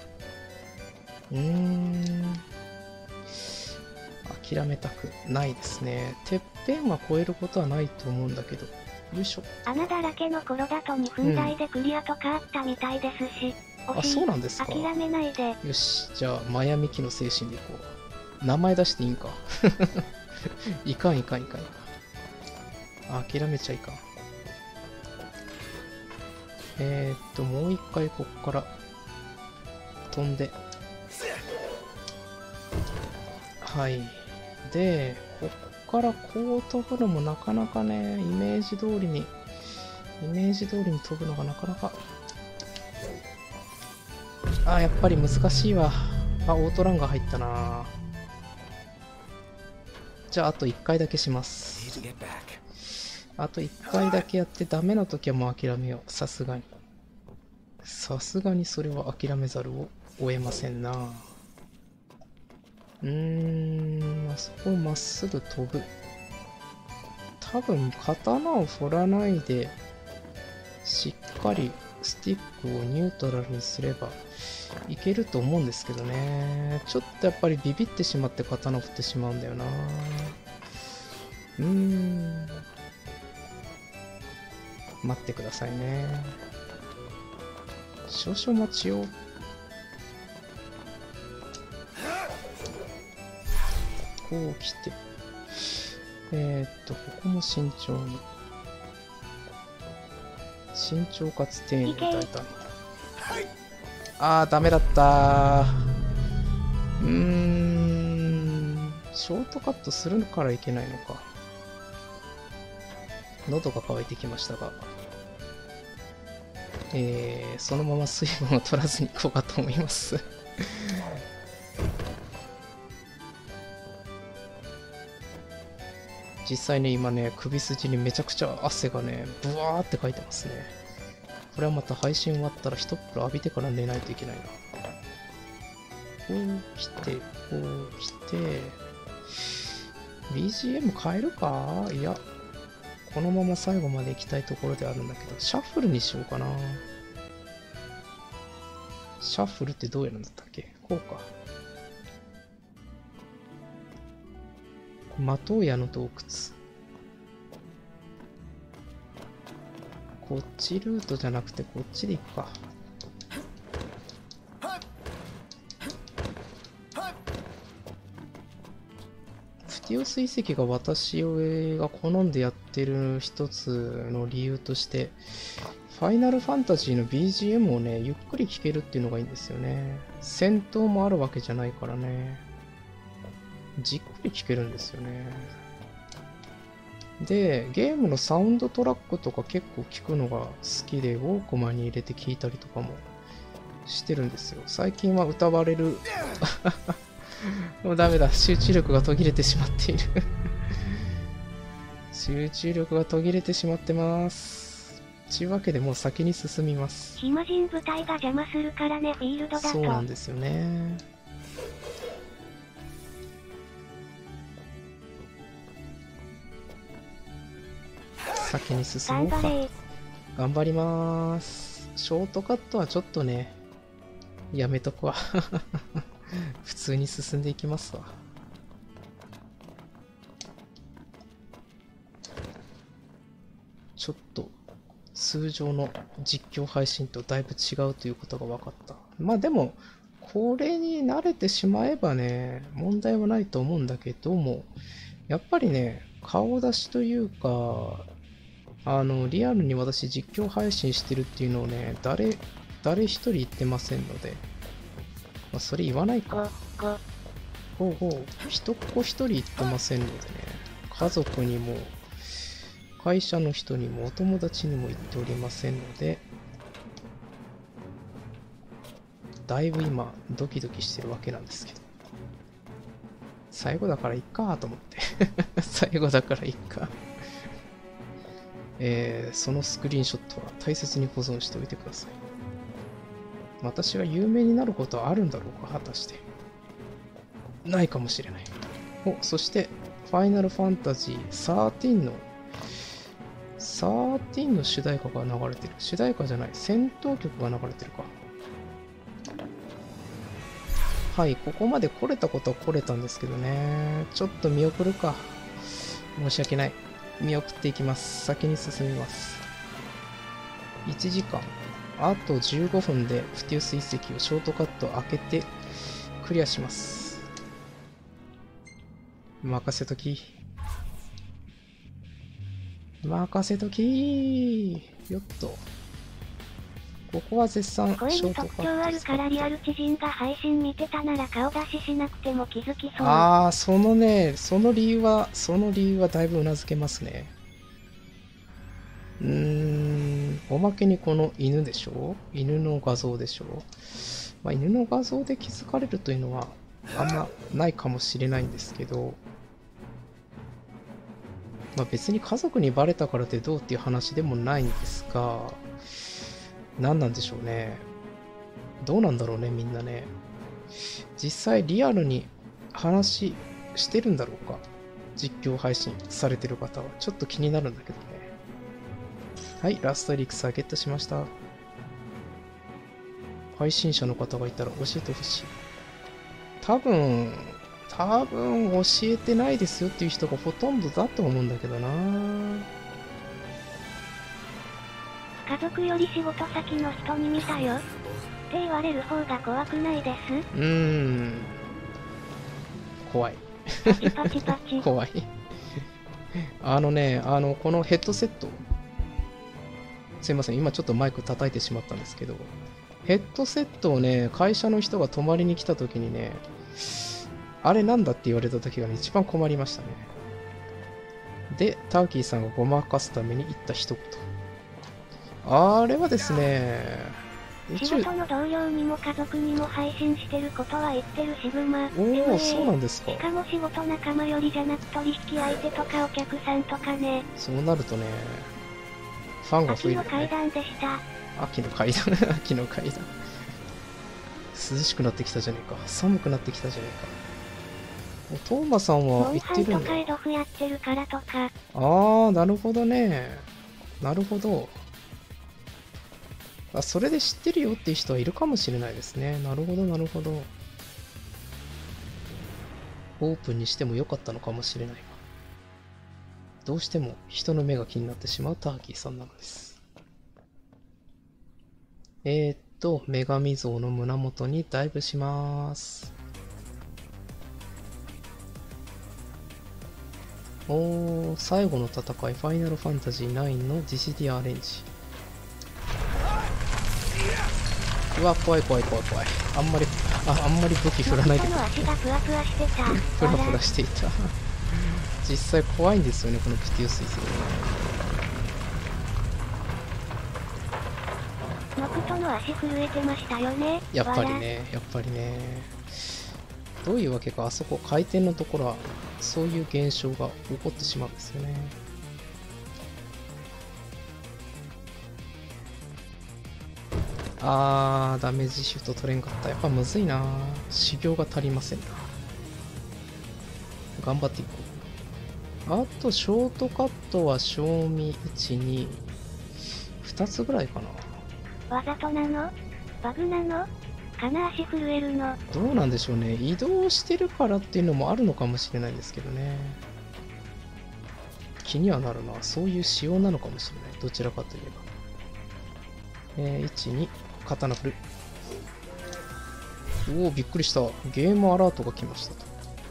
諦めたくないですね。てっぺんは越えることはないと思うんだけど。よいしょ。 穴だらけの頃だと2分台でクリアとかあったみたいですし。 あ、そうなんですか。 諦めないで。 よし、じゃあ、マヤミキの精神でいこう。名前出していいんか。いかん。諦めちゃいかん。もう一回こっから飛んで。はい。で、こっからこう飛ぶのもなかなかね、イメージ通りに飛ぶのがなかなか。やっぱり難しいわ。オートランが入ったな。じゃあ、あと1回だけします。あと1回だけやってダメな時はもう諦めよう。さすがにそれは諦めざるを得ませんな。あそこをまっすぐ飛ぶ。多分刀を振らないでしっかりスティックをニュートラルにすればいけると思うんですけどね。ちょっとやっぱりビビってしまって刀を振ってしまうんだよな。待ってくださいね。少々お待ちを。こう来て。ここも慎重に。慎重かつ丁寧に大胆に。ダメだったー。ショートカットするからいけないのか。喉が渇いてきましたが。そのまま水分を取らずにいこうかと思います。実際ね、今ね、首筋にめちゃくちゃ汗がね、ブワーってかいてますね。これはまた配信終わったら一風呂浴びてから寝ないといけないな。こう来て、こう来て、BGM 変えるか？いや、このまま最後まで行きたいところであるんだけど、シャッフルにしようかな。シャッフルってどうやるんだったっけ？こうか。的屋の洞窟。こっちルートじゃなくてこっちで行くか。 ティオス遺跡が私が好んでやってる一つの理由として、ファイナルファンタジーの BGM をね、ゆっくり聴けるっていうのがいいんですよね。戦闘もあるわけじゃないからね。じっくり聴けるんですよね。で、ゲームのサウンドトラックとか結構聞くのが好きで、ウォークマンに入れて聞いたりとかもしてるんですよ。最近は歌われるもうダメだ。集中力が途切れてしまっている集中力が途切れてしまってます。というわけでもう先に進みます。 暇人部隊が邪魔するからね、フィールドだと。 そうなんですよね。先に進もうか。頑張りまーす。ショートカットはちょっとね、やめとくわ。普通に進んでいきますわ。ちょっと通常の実況配信とだいぶ違うということが分かった。まあでも、これに慣れてしまえばね、問題はないと思うんだけども、やっぱりね、顔出しというか、リアルに私実況配信してるっていうのをね、誰一人言ってませんので、まあ、それ言わないか。ほうほう。一っ子一人言ってませんのでね、家族にも、会社の人にも、お友達にも言っておりませんので、だいぶ今、ドキドキしてるわけなんですけど。最後だからいっかと思って。最後だからいっか。そのスクリーンショットは大切に保存しておいてください。私は有名になることはあるんだろうか、果たして。ないかもしれない。そして、ファイナルファンタジー13の主題歌が流れてる。主題歌じゃない、戦闘曲が流れてるか。はい、ここまで来れたことは来れたんですけどね。ちょっと見送るか。申し訳ない。見送っていきます。先に進みます。1時間。あと15分でプティウス遺跡をショートカット開けてクリアします。任せとき。任せとき。よっと。ここは絶賛ショートカット。声に特徴あるからリアル知人が配信見てたなら顔出ししなくても気づきそう。 ああ、その理由はだいぶうなずけますね。おまけにこの犬でしょ？犬の画像でしょ？まあ、犬の画像で気づかれるというのはあんまないかもしれないんですけど、まあ、別に家族にバレたからってどうっていう話でもないんですが、何なんでしょうね。どうなんだろうね、みんなね。実際リアルに話してるんだろうか。実況配信されてる方は。ちょっと気になるんだけどね。はい、ラストエリクサーゲットしました。配信者の方がいたら教えてほしい。多分教えてないですよっていう人がほとんどだと思うんだけどな。 家族より仕事先の人に見たよって言われる方が怖くないです？ 怖い。 パチパチパチ。 怖い。このヘッドセット。すいません、今ちょっとマイク叩いてしまったんですけど、ヘッドセットをね、会社の人が泊まりに来た時にね、あれなんだって言われた時が、ね、一番困りましたね。で、ターキーさんがごまかすために言った一言。あれはですね、 仕事の同僚にも家族にも配信してることは言ってるシグマ。 おお、そうなんですか。 しかも仕事仲間よりじゃなく取引相手とかお客さんとかね。 そうなるとね、ファンが増えるよね。 秋の階段でした。 秋の階段秋の階段。涼しくなってきたじゃねえか。寒くなってきたじゃねえか。トーマさんは言ってるんだ。 モンハンとかエドフやってるからとか。 ああ、なるほどね。なるほど。それで知ってるよっていう人はいるかもしれないですね。なるほど、なるほど。オープンにしてもよかったのかもしれないが。どうしても人の目が気になってしまうターキーさんなのです。女神像の胸元にダイブします。 おー、最後の戦い、ファイナルファンタジー9のディシディアレンジ。うわ、怖い怖い怖い怖い。あんまり武器振らないで。 の足がふわふわしてた。 ふらふらしていた。実際怖いんですよね、このプティウス遺跡。 ノクトの足震えてましたよね。 やっぱりね、やっぱりね。どういうわけか、あそこ回転のところはそういう現象が起こってしまうんですよね。ダメージシフト取れんかった。やっぱむずいな。修行が足りませんな。頑張っていこう。あとショートカットは賞味1、2、2つぐらいかな。 わざとなの？バグなの？金足震えるの？ どうなんでしょうね。移動してるからっていうのもあるのかもしれないですけどね。気にはなるな。そういう仕様なのかもしれない。どちらかといえば。1、2、刀振る。おお、びっくりした。ゲームアラートが来ましたと。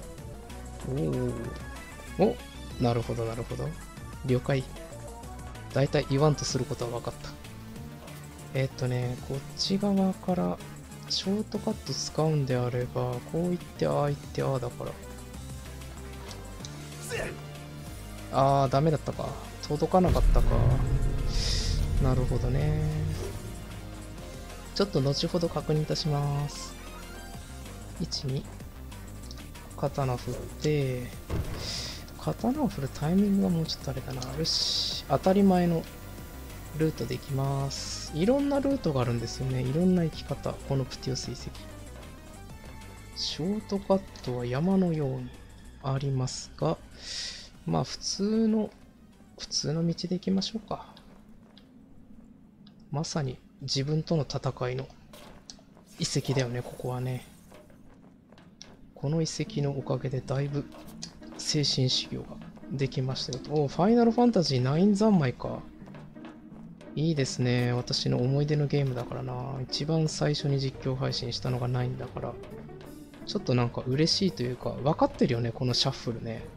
お、なるほど、なるほど。了解。だいたい言わんとすることは分かった。こっち側からショートカット使うんであれば、こう言って、ああ言って、ああだから。ダメだったか。届かなかったか。なるほどね。ちょっと後ほど確認いたします。1、2。刀振って、刀を振るタイミングがもうちょっとあれだな。よし。当たり前のルートで行きます。いろんなルートがあるんですよね。いろんな行き方。このプティオス遺跡。ショートカットは山のようにありますが、まあ普通の道で行きましょうか。まさに自分との戦いの遺跡だよね、ここはね。この遺跡のおかげでだいぶ精神修行ができましたよ。お、ファイナルファンタジー9三昧か。いいですね。私の思い出のゲームだからな。一番最初に実況配信したのが9だから。ちょっとなんか嬉しいというか、分かってるよね、このシャッフルね。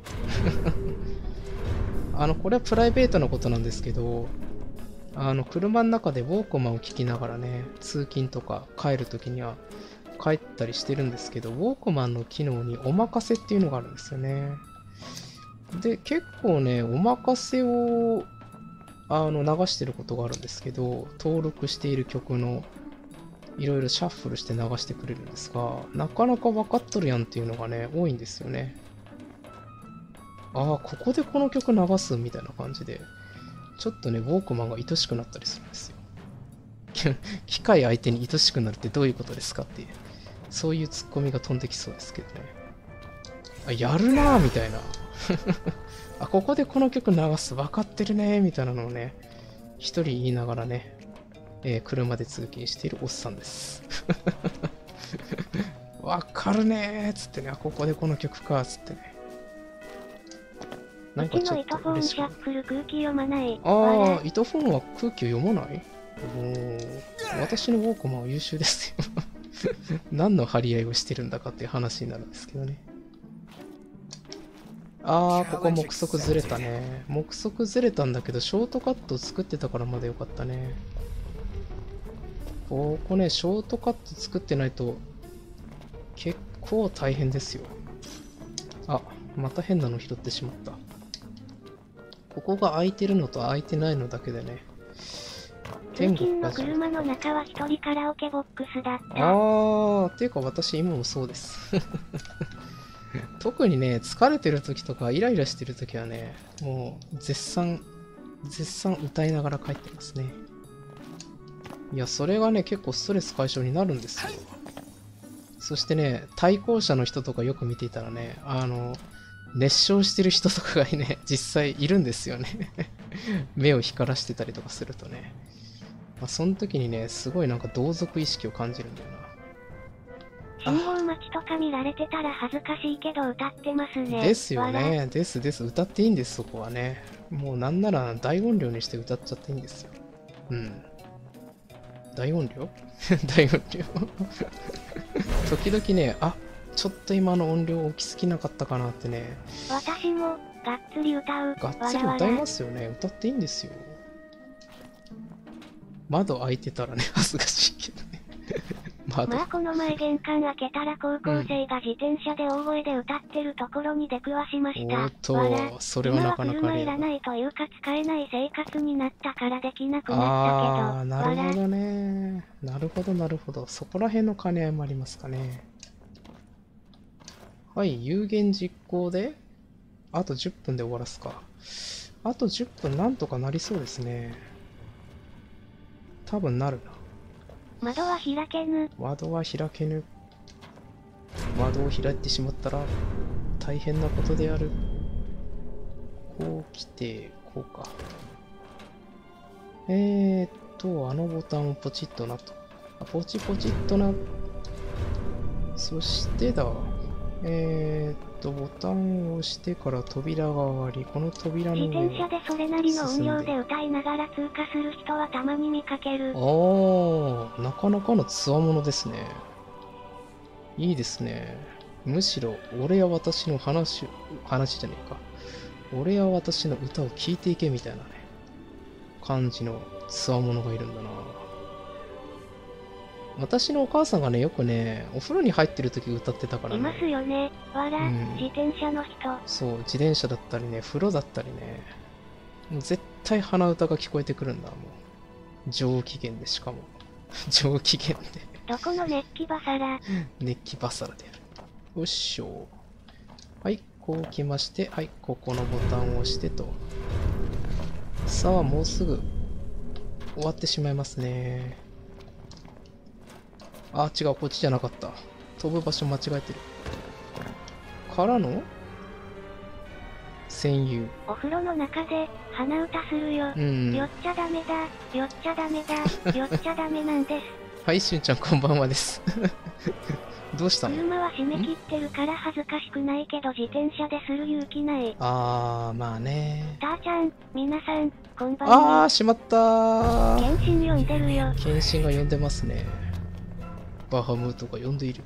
これはプライベートなことなんですけど、車の中でウォークマンを聞きながらね、通勤とか帰るときには帰ったりしてるんですけど、ウォークマンの機能におまかせっていうのがあるんですよね。で、結構ね、おまかせを流してることがあるんですけど、登録している曲のいろいろシャッフルして流してくれるんですが、なかなか分かっとるやんっていうのがね、多いんですよね。ここでこの曲流すみたいな感じで、ちょっとね、ウォークマンが愛しくなったりするんですよ。機械相手に愛しくなるってどういうことですかっていう、そういうツッコミが飛んできそうですけどね。やるなぁみたいな。ここでこの曲流す、分かってるねみたいなのをね、一人言いながらね、車で通勤しているおっさんです。分かるねーっつってね、ここでこの曲かーっつってね。なんかちょっと嬉しい。 糸フォンは空気を読まない？私のウォークマンは優秀ですよ。何の張り合いをしてるんだかっていう話になるんですけどね。ここ目測ずれたね。目測ずれたんだけど、ショートカットを作ってたからまだよかったね。ここね、ショートカット作ってないと結構大変ですよ。また変なの拾ってしまった。ここが空いてるのと空いてないのだけでね。 通勤の車の中は一人カラオケボックスだった。 っていうか私今もそうです。特にね、疲れてる時とかイライラしてる時はね、もう絶賛歌いながら帰ってますね。いや、それがね、結構ストレス解消になるんですよ。そしてね、対向車の人とかよく見ていたらね、熱唱してる人とかがね、実際いるんですよね。目を光らしてたりとかするとね。その時にね、すごいなんか同族意識を感じるんだよな。 信号待ちとか見られてたら恥ずかしいけど歌ってますね。 ですよね。です。歌っていいんです、そこはね。もうなんなら大音量にして歌っちゃっていいんですよ。うん。大音量大音量時々ね、 ちょっと今の音量大きすぎなかったかなってね。 私も、がっつり歌う。 がっつり歌いますよね。歌っていいんですよ。窓開いてたらね、恥ずかしいけどね。 まあこの前玄関開けたら高校生が自転車で大声で歌ってるところに出くわしました。 おっと、それはなかなか今は車いらないというか使えない生活になったからできなくなったけど。 なるほどね。なるほど、なるほど。そこら辺の兼ね合いもありますかね。はい、有言実行で、あと10分で終わらすか。あと10分なんとかなりそうですね。多分なるな。 窓は開けぬ。 窓は開けぬ。窓を開いてしまったら大変なことである。こう来て、こうか。あのボタンをポチッとなと。ポチポチッとな。そしてだ。ボタンを押してから扉が上がり、この扉の上を自転車でそれなりの音量で歌いながら通過する人はたまに見かける。 なかなかの強者ですね。いいですね。むしろ、俺や私の話じゃねえか。俺や私の歌を聴いていけみたいなね、感じの強者がいるんだな。私のお母さんがね、よくね、お風呂に入ってる時歌ってたからね。 いますよね。自転車の人。 そう、自転車だったりね、風呂だったりね。もう絶対鼻歌が聞こえてくるんだ、もう。上機嫌で、しかも。上機嫌で。 どこの熱気バサラ。 熱気バサラである。よっしょ。はい、こう来まして、はい、ここのボタンを押してと。さあ、もうすぐ終わってしまいますね。あ、違う、こっちじゃなかった。飛ぶ場所間違えてる。からの戦友。 お風呂の中で鼻歌するよ。酔っちゃダメだ。酔っちゃダメだ。酔っちゃダメなんです。 はい、しゅんちゃんこんばんはです。どうしたの？ 車は閉め切ってるから恥ずかしくないけど自転車でする勇気ない。 まあね。 たーちゃん、皆さん、こんばんは。 しまったー。 謙信呼んでるよ。 謙信が呼んでますね。バハムートが呼んでいる。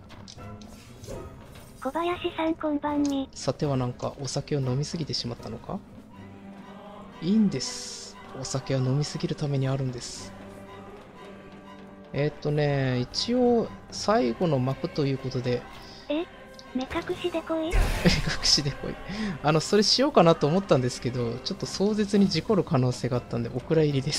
小林さんこんばんみ。 さてはなんかお酒を飲みすぎてしまったのか？いいんです。お酒は飲みすぎるためにあるんです。一応最後の幕ということで。 目隠しで来い。 目隠しで来い。それしようかなと思ったんですけど、ちょっと壮絶に事故る可能性があったんで、お蔵入りです。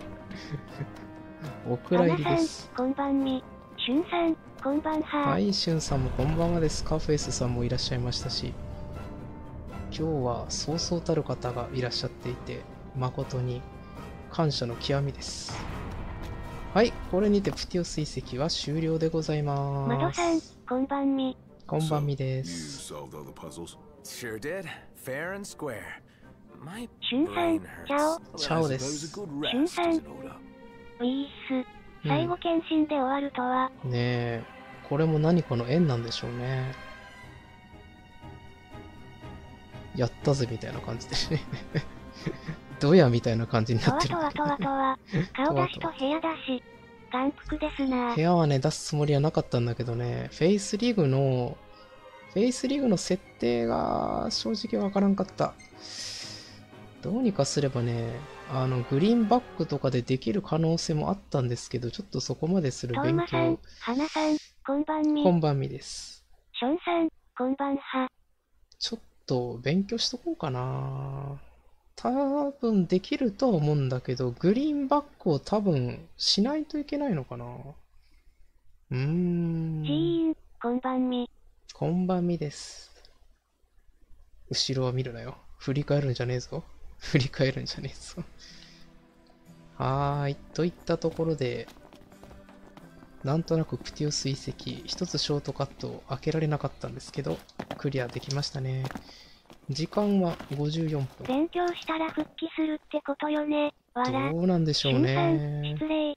お蔵入りです。 こんばんみ。しゅんさん、こんばんは。 はい、しゅんさんもこんばんはです。カフェスさんもいらっしゃいましたし、今日はそうそうたる方がいらっしゃっていて、誠に感謝の極みです。はい、これにてプティオ追跡は終了でございます。 窓さん、こんばんみ。 こんばんみです。 しゅんさん、チャオ。 チャオです。 しゅんさん、ウィース。最後検診で終わるとは。 ねえ、これも何かの縁なんでしょうね。やったぜみたいな感じでね。ドヤみたいな感じになってる。 とは。顔出しと部屋だし。眼福ですな。 部屋はね、出すつもりはなかったんだけどね、フェイスリグの設定が正直わからんかった。どうにかすればね、グリーンバックとかでできる可能性もあったんですけど、ちょっとそこまでする勉強。 トーマさん、花さん、こんばんみ。 こんばんみです。 ションさん、こんばんは。 ちょっと勉強しとこうかな。多分できるとは思うんだけど、グリーンバックを多分しないといけないのかな。 ジーン、こんばんみ。 こんばんみです。後ろは見るなよ。振り返るんじゃねえぞ。振り返るんじゃねえぞ。はーい。といったところで、なんとなくプティオス遺跡、一つショートカットを開けられなかったんですけど、クリアできましたね。時間は54分。 勉強したら復帰するってことよね。 どうなんでしょうね。 失礼。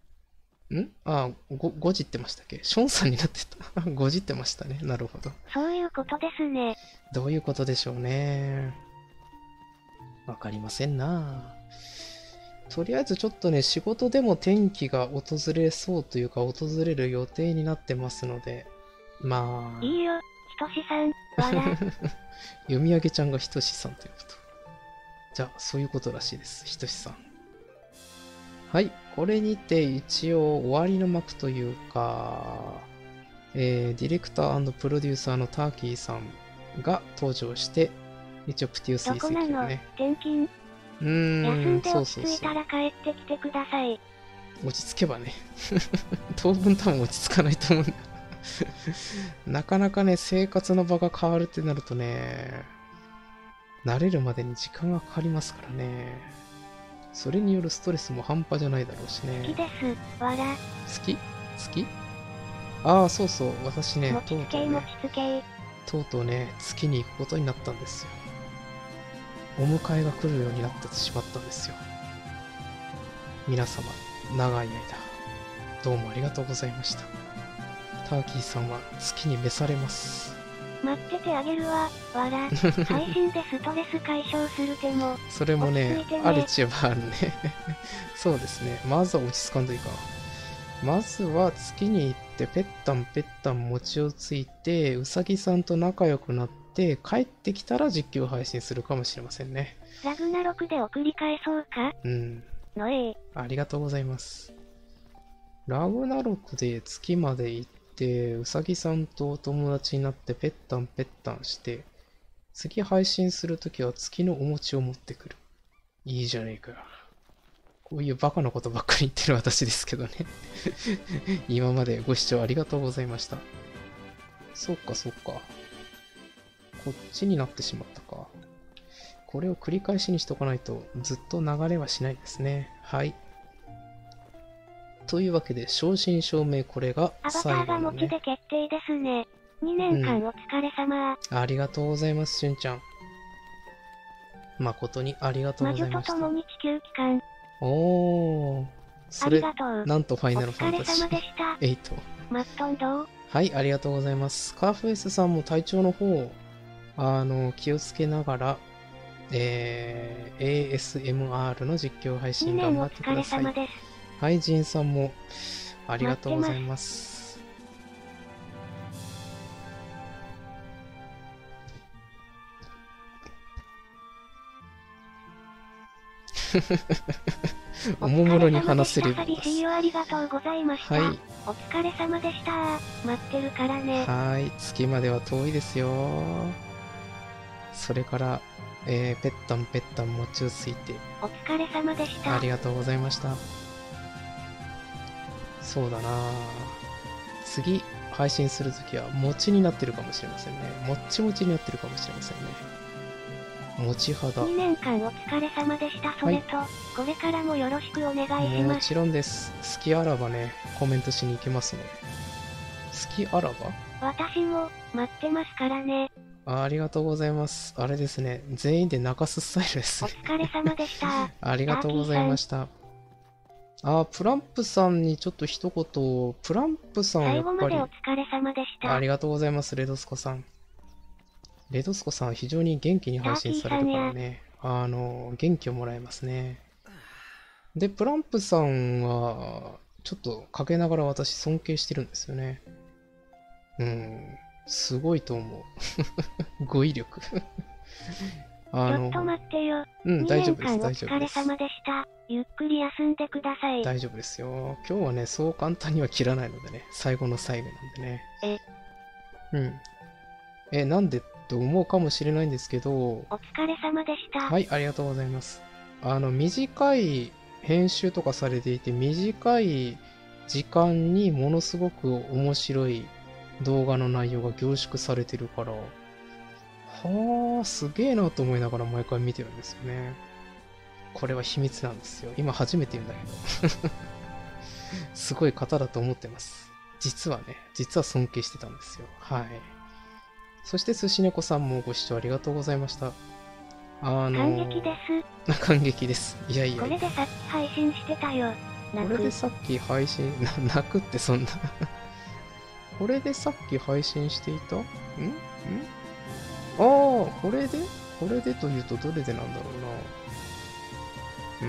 ごじってましたっけ？ションさんになってた。ごじってましたね。なるほど。 そういうことですね。 どういうことでしょうね。わかりませんな。とりあえずちょっとね、仕事でも天気が訪れそうというか、訪れる予定になってますので、 まあ。 いいよ、ひとしさん、わら。 読み上げちゃんがひとしさんということ。じゃあ、そういうことらしいです。ひとしさん。はい。これにて一応終わりの幕というか、ディレクター&プロデューサーのターキーさんが登場して、一応プティウス遺跡をね。 どこなの？転勤。休んで落ち着いたら帰ってきてください。 落ち着けばね。当分多分落ち着かないと思うんだ。なかなかね、生活の場が変わるってなるとね、慣れるまでに時間がかかりますからね。それによるストレスも半端じゃないだろうしね。 好きです、わら。 好き？ああ、そうそう。私ね、とうとうね、月に行くことになったんですよ。お迎えが来るようになってしまったんですよ。皆様、長い間、どうもありがとうございました。ターキーさんは月に召されます。 待っててあげるわ、わら。配信でストレス解消する手も。 それもね、あるっちゃあるね。そうですね。まずは落ち着かんといいかな。まずは月に行ってペッタンペッタン餅をついて、うさぎさんと仲良くなって、帰ってきたら実況配信するかもしれませんね。 ラグナロクで送り返そうか？ うん。 のありがとうございます。ラグナロクで月まで行って、うさぎさんとお友達になってペッタンペッタンして、次配信するときは月のお餅を持ってくる。いいじゃねえか。こういうバカなことばっかり言ってる私ですけどね。今までご視聴ありがとうございました。そっかそっか。こっちになってしまったか。これを繰り返しにしとかないとずっと流れはしないですね。はい。というわけで、正真正銘これが最後の、ね。アバターが持ちで決定ですね。2年間お疲れ様、 ありがとうございます、しゅんちゃん。誠にありがとうございました。 魔女と共に地球帰還。 おー。それ、なんとファイナルファンタジー8。 マットンどう？ はい、ありがとうございます。カーフェイスさんも体調の方、気をつけながら、ASMR の実況配信頑張ってください。はい、ジンさんもありがとうございます。おもむろに話せる。 ありがとうございました。はい。お疲れ様でした。待ってるからね。 はい。月までは遠いですよ。それから、ペッタンペッタン餅をついて。 お疲れ様でした。 ありがとうございました。そうだな次配信するときは餅になってるかもしれませんね。もっちもちになってるかもしれませんね。餅肌。 2年間お疲れ様でした。それと、はい、これからもよろしくお願いします。 もちろんです。好きあらばね、コメントしに行けますので。好きあらば？ 私も待ってますからね。 ありがとうございます。あれですね。全員で泣かすスタイルですね。お疲れ様でした。 ありがとうございました。プランプさんにちょっと一言。プランプさんはやっぱり。 最後までお疲れ様でした。 ありがとうございます、レドスコさん。レドスコさんは非常に元気に配信されるからね。元気をもらえますね。で、プランプさんは、ちょっとかけながら私尊敬してるんですよね。すごいと思う。語彙力。ちょっと待ってよ。 大丈夫です、 大丈夫です。お疲れ様でした。ゆっくり休んでください。 大丈夫ですよ。今日はね、そう簡単には切らないのでね、最後の最後なんでね。なんでと思うかもしれないんですけど、お疲れ様でした。 はい、ありがとうございます。短い編集とかされていて、短い時間にものすごく面白い動画の内容が凝縮されてるから、すげえなと思いながら毎回見てるんですよね。これは秘密なんですよ。今初めて言うんだけど。すごい方だと思ってます。実は尊敬してたんですよ。はい。そして寿司猫さんもご視聴ありがとうございました。 感激です。 感激です。いやいや。 これでさっき配信してたよ。 これでさっき配信、泣くってそんな。これでさっき配信していた？これでというとどれでなんだろう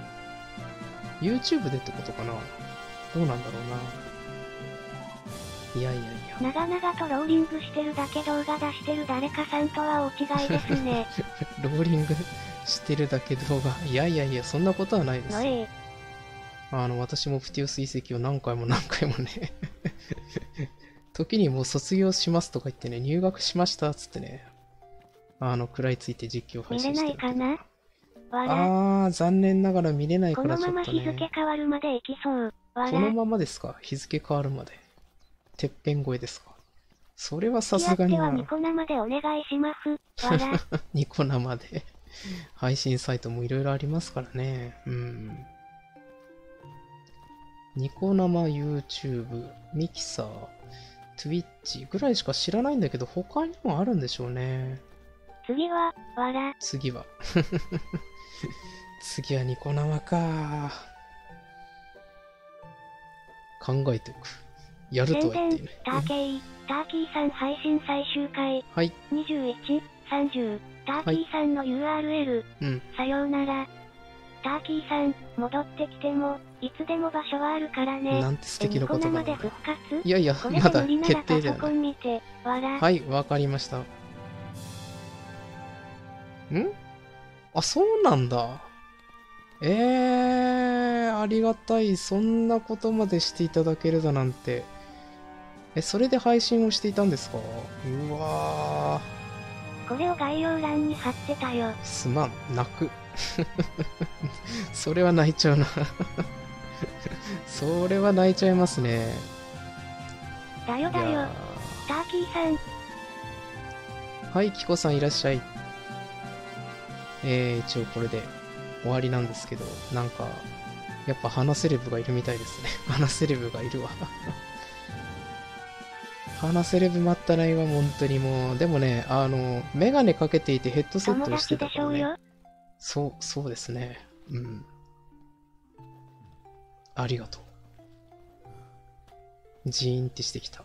な。YouTube でってことかな。どうなんだろうな。 いやいやいや。 長々とローリングしてるだけ動画出してる誰かさんとは大違いですね。 ローリングしてるだけ動画。いやいやいや、そんなことはないです。私もプティウス遺跡を何回も何回もね時にもう卒業しますとか言ってね、入学しましたっつってね、食らいついて実況配信してる。 見れないかな？ 残念ながら見れないからちょっとね。 このまま日付変わるまで行きそう。 このままですか？日付変わるまで。てっぺん越えですか？それはさすがにな。 ニコ生でお願いします。 ニコ生で。配信サイトもいろいろありますからね。うん。ニコ生、YouTube、ミキサー、Twitch ぐらいしか知らないんだけど、他にもあるんでしょうね。 次は次はニコ生か。考えておく。やるとは言っていない。 ターキーさん配信最終回。 はい。 21、30。ターキーさんの URL。さようなら。ターキーさん、戻ってきても、いつでも場所はあるからね。 なんて素敵な言葉なんだ。いやいや、まだ決定じゃない。はい、わかりました。そうなんだ。ありがたい。そんなことまでしていただけるだなんて。それで配信をしていたんですか？うわー。これを概要欄に貼ってたよ。 すまん、泣く。それは泣いちゃうな。それは泣いちゃいますね。 だよ、ターキーさん。 はい、キコさんいらっしゃい。一応これで終わりなんですけど、なんか、やっぱ花セレブがいるみたいですね。花セレブがいるわ。花セレブ待ったないわ、本当にもう。でもね、メガネかけていてヘッドセットをしてたからね。そうですね。うん。ありがとう。ジーンってしてきた。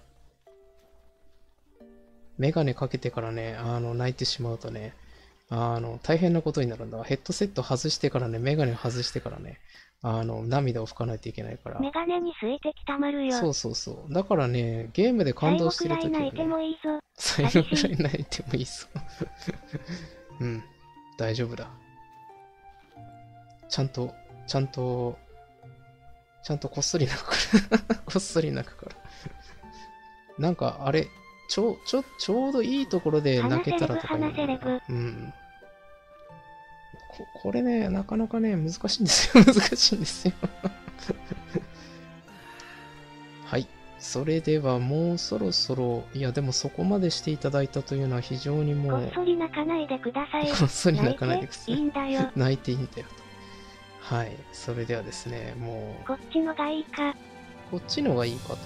メガネかけてからね、泣いてしまうとね、大変なことになるんだ。ヘッドセット外してからね、メガネ外してからね、涙を拭かないといけないから。 メガネに水滴たまるよ。 そう。だからね、ゲームで感動してるときは、ね、最後くらい泣いてもいいぞ。うん、大丈夫だ。ちゃんとこっそり泣くから。こっそり泣くから。なんか、あれ、ちょうどいいところで泣けたらとかいい。うん。これね、なかなかね、難しいんですよ。難しいんですよ。はい。それではもうそろそろ、いやでもそこまでしていただいたというのは非常にもう。 こっそり泣かないでください。 こっそり泣かないでください。 いいんだよ。 泣いていいんだよ。はい。それではですね、もう。 こっちのがいいか。 こっちのがいいかと。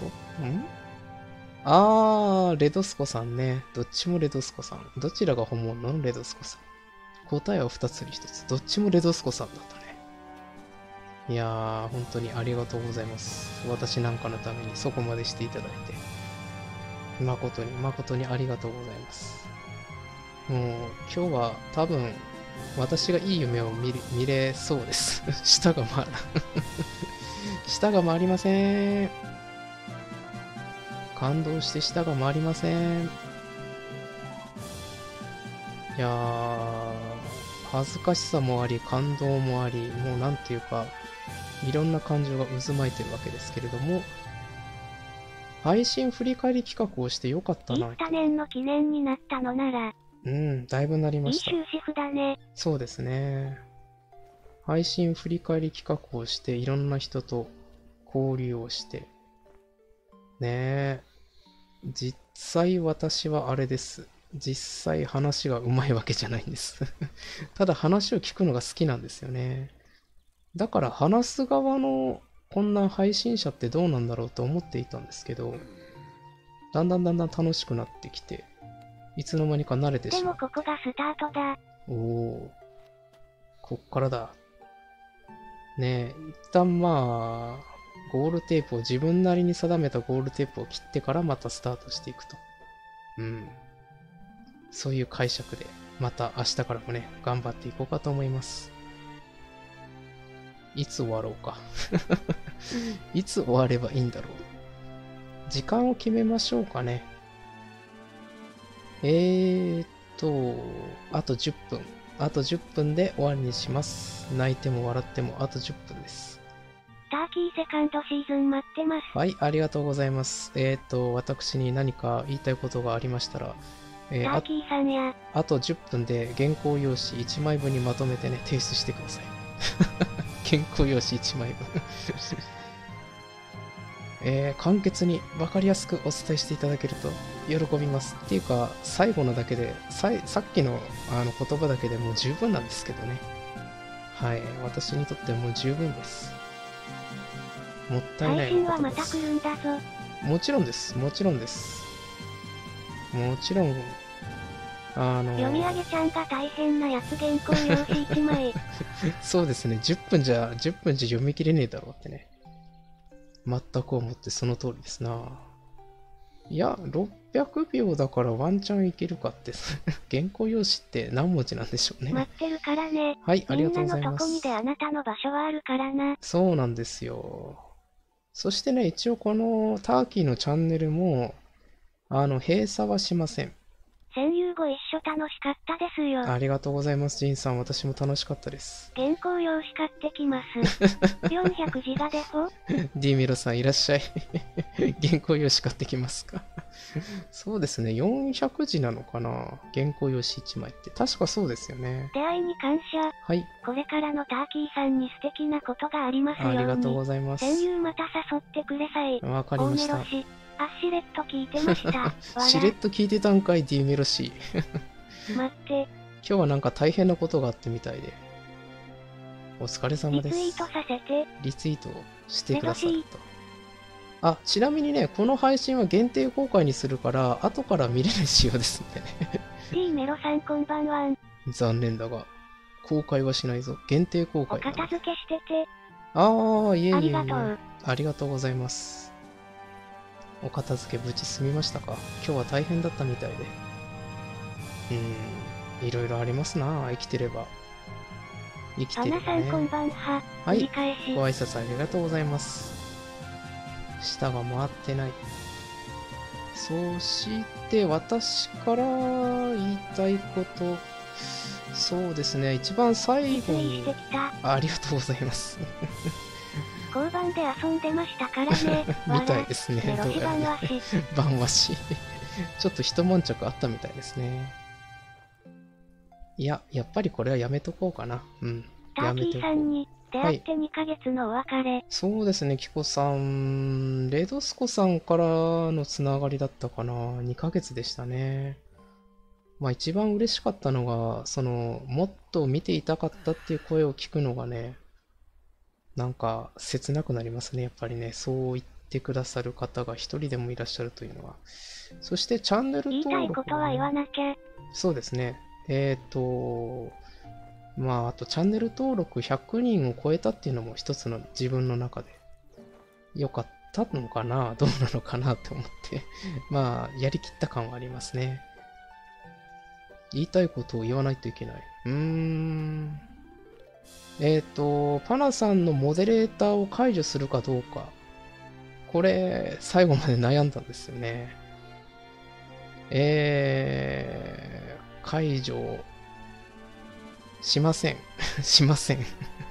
レドスコさんね。どっちもレドスコさん。どちらが本物のレドスコさん。答えは2つに1つ。どっちもレドスコさんだったね。いやー、本当にありがとうございます。私なんかのためにそこまでしていただいて。誠にありがとうございます。もう、今日は多分、私がいい夢を見れそうです。舌が回ら舌が回りません。感動して舌が回りません。いやー、恥ずかしさもあり、感動もあり、もうなんていうか、いろんな感情が渦巻いてるわけですけれども、配信振り返り企画をしてよかったな。 1多年の記念になったのなら、 だいぶなりました。 いい終止符だね。 そうですね。配信振り返り企画をして、いろんな人と交流をして、ねえ。実際私はあれです。実際話がうまいわけじゃないんです。ただ話を聞くのが好きなんですよね。だから話す側のこんな配信者ってどうなんだろうと思っていたんですけど、だんだん楽しくなってきて、いつの間にか慣れてしまう。 でもここがスタートだ。 こっからだ。ねえ、一旦まあ、ゴールテープを自分なりに定めたゴールテープを切ってからまたスタートしていくと。そういう解釈で、また明日からもね、頑張っていこうかと思います。いつ終わろうか。いつ終わればいいんだろう。 時間を決めましょうかね。あと10分。あと10分で終わりにします。泣いても笑ってもあと10分です。 ターキーセカンドシーズン待ってます。 はい、ありがとうございます。私に何か言いたいことがありましたら、 ターキーさんや。 あと10分で原稿用紙1枚分にまとめてね、提出してください。原稿用紙1枚分。簡潔に分かりやすくお伝えしていただけると喜びます。っていうか、最後のだけで、さっきの言葉だけでもう十分なんですけどね。はい、私にとってはもう十分です。もったいない配信はまた来るんだぞ。 もちろんです。もちろんです。もちろん、 読み上げちゃんが大変なやつ原稿用紙1枚。 そうですね、10分じゃ読み切れねえだろうってね。全く思ってその通りですな。いや、600秒だからワンチャンいけるかって。原稿用紙って何文字なんでしょうね。 待ってるからね。 はい、ありがとうございます。 みんなのとこにであなたの場所はあるからな。 そうなんですよ。そしてね、一応このターキーのチャンネルも、閉鎖はしません。 戦友ご一緒楽しかったですよ。 ありがとうございます、ジンさん。私も楽しかったです。 原稿用紙買ってきます。400字がデフォディミロさんいらっしゃい。原稿用紙買ってきますか。そうですね、400字なのかな、原稿用紙1枚って。確かそうですよね。 出会いに感謝。 はい。 これからのターキーさんに素敵なことがありますように。 ありがとうございます。 戦友また誘ってくれさい。 わかりました。 あ、しれっと聞いてました。 しれっと聞いてたんかい、ディメロシー。待って。 今日はなんか大変なことがあってみたいで。お疲れ様です。 リツイートさせて。 リツイートしてくださると。あ、ちなみにね、この配信は限定公開にするから、後から見れない仕様ですんでね。 T メロさんこんばんはん。 残念だが、公開はしないぞ。限定公開。 お片付けしてて。 ああ、いえいえいえ。 ありがとう。 ありがとうございます。お片付け無事済みましたか？今日は大変だったみたいで。いろいろありますな、生きてれば。生きてればね。 アナさんこんばんは。 はい、 繰り返しご挨拶ありがとうございます。舌が回ってない。そして私から言いたいこと、そうですね、一番最後に。ありがとうございます。 交番で遊んでましたからね。 みたいですね。 どうやらね。 晩和し。ちょっと一悶着あったみたいですね。いや、やっぱりこれはやめとこうかな。うん。 ターキーさんに出会って2ヶ月のお別れ。 そうですね、キコさん、レドスコさんからのつながりだったかな。2ヶ月でしたね。まあ一番嬉しかったのが、もっと見ていたかったっていう声を聞くのがね、なんか切なくなりますね。やっぱりね、そう言ってくださる方が一人でもいらっしゃるというのは。そしてチャンネル登録、 言いたいことは言わなきゃ。 そうですね。まあ、あとチャンネル登録100人を超えたっていうのも一つの自分の中で良かったのかな、どうなのかなって思って、まあ、やりきった感はありますね。言いたいことを言わないといけない。パナさんのモデレーターを解除するかどうか。これ、最後まで悩んだんですよね。解除しません。しません。い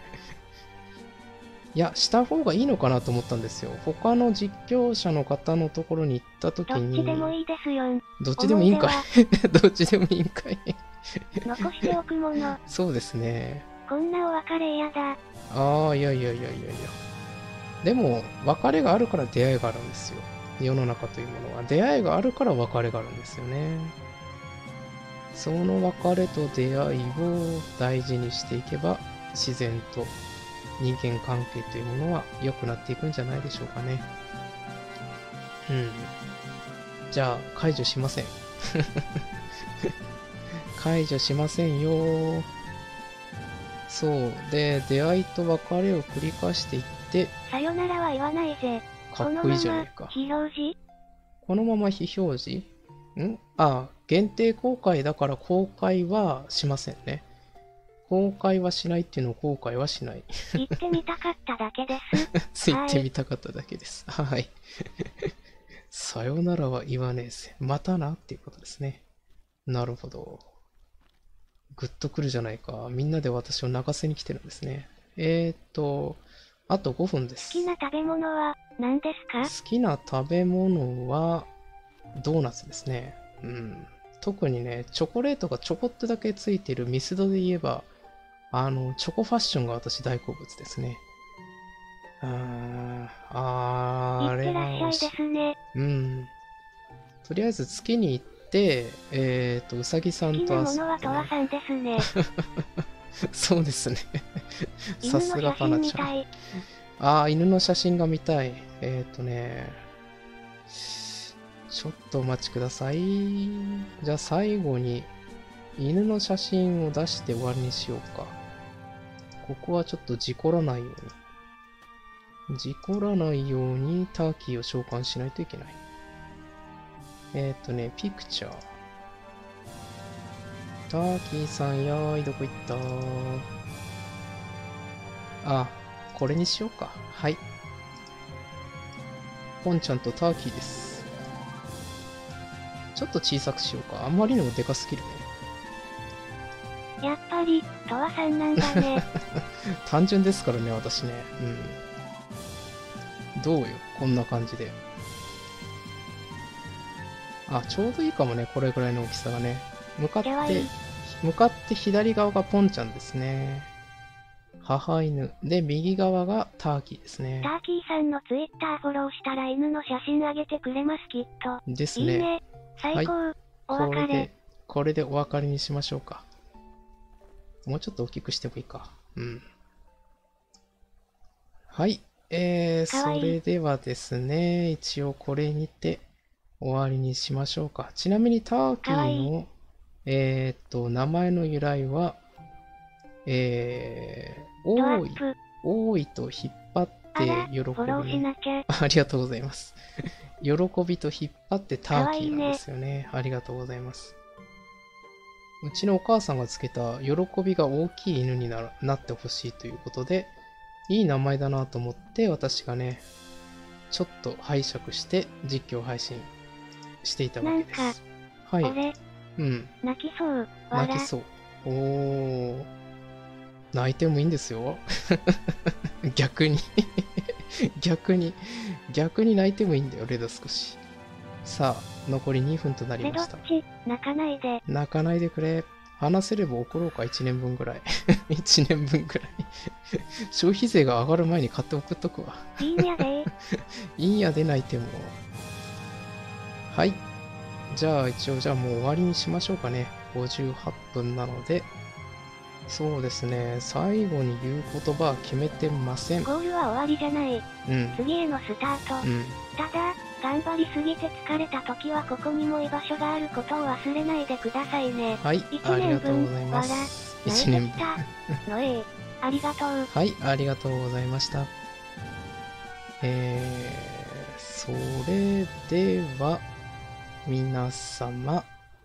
や、した方がいいのかなと思ったんですよ。他の実況者の方のところに行った時に。 どっちでもいいですよ。 どっちでもいいんかい。どっちでもいいんかい。 残しておくもの。 そうですね。 こんなお別れ嫌だ。 ああ、いやいやいやいやいや。でも、別れがあるから出会いがあるんですよ。世の中というものは。出会いがあるから別れがあるんですよね。その別れと出会いを大事にしていけば、自然と人間関係というものは良くなっていくんじゃないでしょうかね。じゃあ、解除しません。解除しませんよ。そう。で、出会いと別れを繰り返していって、 さよならは言わないぜ。 かっこいいじゃないか。 非表示？ このまま非表示？限定公開だから公開はしませんね。公開はしないっていうのを公開はしない。 言ってみたかっただけです。 言ってみたかっただけです。はい。 さよならは言わねえぜ。またなっていうことですね。なるほど。グッとくるじゃないか。みんなで私を泣かせに来てるんですね。あと5分です。 好きな食べ物は何ですか？好きな食べ物はドーナツですね。特にね、チョコレートがちょこっとだけついてるミスドで言えば、チョコファッションが私大好物ですね。あれは美味しい。とりあえず月に行って、うさぎさんと遊んで、ね。 好きなものはトワさんですね。 そうですね。さすがパナちゃん。犬の写真が見たい。ちょっとお待ちください。じゃあ最後に犬の写真を出して終わりにしようか。ここはちょっと事故らないように。事故らないようにターキーを召喚しないといけない。ピクチャー。ターキーさんやーい、どこ行ったこれにしようか。はい。ポンちゃんとターキーです。ちょっと小さくしようか。あんまりにもでかすぎるね。 やっぱり、トワさんなんだね。 単純ですからね、私ね。どうよ、こんな感じで。ちょうどいいかもね、これぐらいの大きさがね。向かって左側がポンちゃんですね。母犬。で、右側がターキーですね。 ターキーさんのツイッターフォローしたら犬の写真あげてくれます、きっと。 ですね。 いいね。最高。はい、お別れ。 これでお別れにしましょうか。もうちょっと大きくしてもいいか。はい。それではですね、一応これにて終わりにしましょうか。ちなみにターキーの、名前の由来は、多いと引っ張って喜び、ね。ありがとうございます。喜びと引っ張ってターキーなんですよね。ありがとうございます。うちのお母さんがつけた喜びが大きい犬になってほしいということで、いい名前だなと思って私がね、ちょっと拝借して実況配信していたわけです。はい。 泣きそう。 泣きそう。泣いてもいいんですよ。逆に逆に泣いてもいいんだよ、レド少し。さあ、残り2分となりました。 泣かないで。 泣かないでくれ。話せれば送ろうか、1年分ぐらい。1年分ぐらい。消費税が上がる前に買って送っとくわ。 いいんやで。 いいんやで泣いても。はい。じゃあ一応、もう終わりにしましょうかね。58分なので。そうですね。最後に言う言葉は決めてません。 ゴールは終わりじゃない。次へのスタート。ただ、頑張りすぎて疲れた時はここにも居場所があることを忘れないでくださいね。 はい、ありがとうございます。1年分。 ありがとう。 はい、ありがとうございました。それでは、皆様、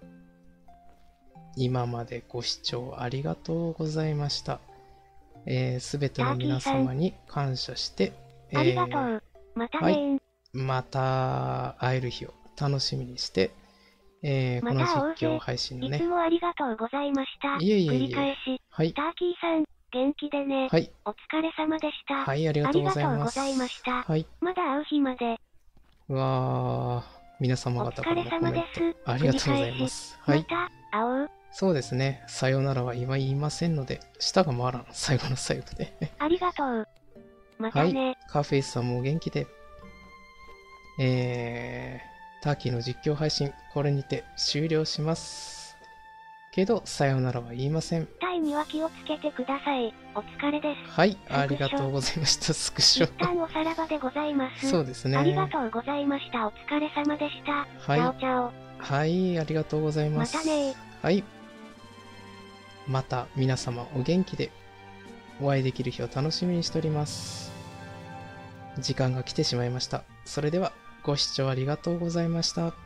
今までご視聴ありがとうございました。すべての皆様に感謝して、 ありがとう。またね。 また会える日を楽しみにして、この実況配信のね。 いつもありがとうございました。繰り返し。ターキーさん、元気でね。 はい。 お疲れ様でした。 はい、ありがとうございます。 はい。まだ会う日まで。 うわー、皆様方からのコメントありがとうございます。はい。 また会おう。 そうですね。さよならは今言いませんので、舌が回らん。最後の最後で。 ありがとう。またね。 はい。カーフェイスさんもお元気で。ターキーの実況配信、これにて終了します。けど、さよならは言いません。 タイには気をつけてください。お疲れです。 はい、ありがとうございました。スクショ。 一旦おさらばでございます。 そうですね。 ありがとうございました。お疲れ様でした。 はい。 チャオチャオ。 はい、ありがとうございます。 またね。 はい。また皆様お元気でお会いできる日を楽しみにしております。時間が来てしまいました。それではご視聴ありがとうございました。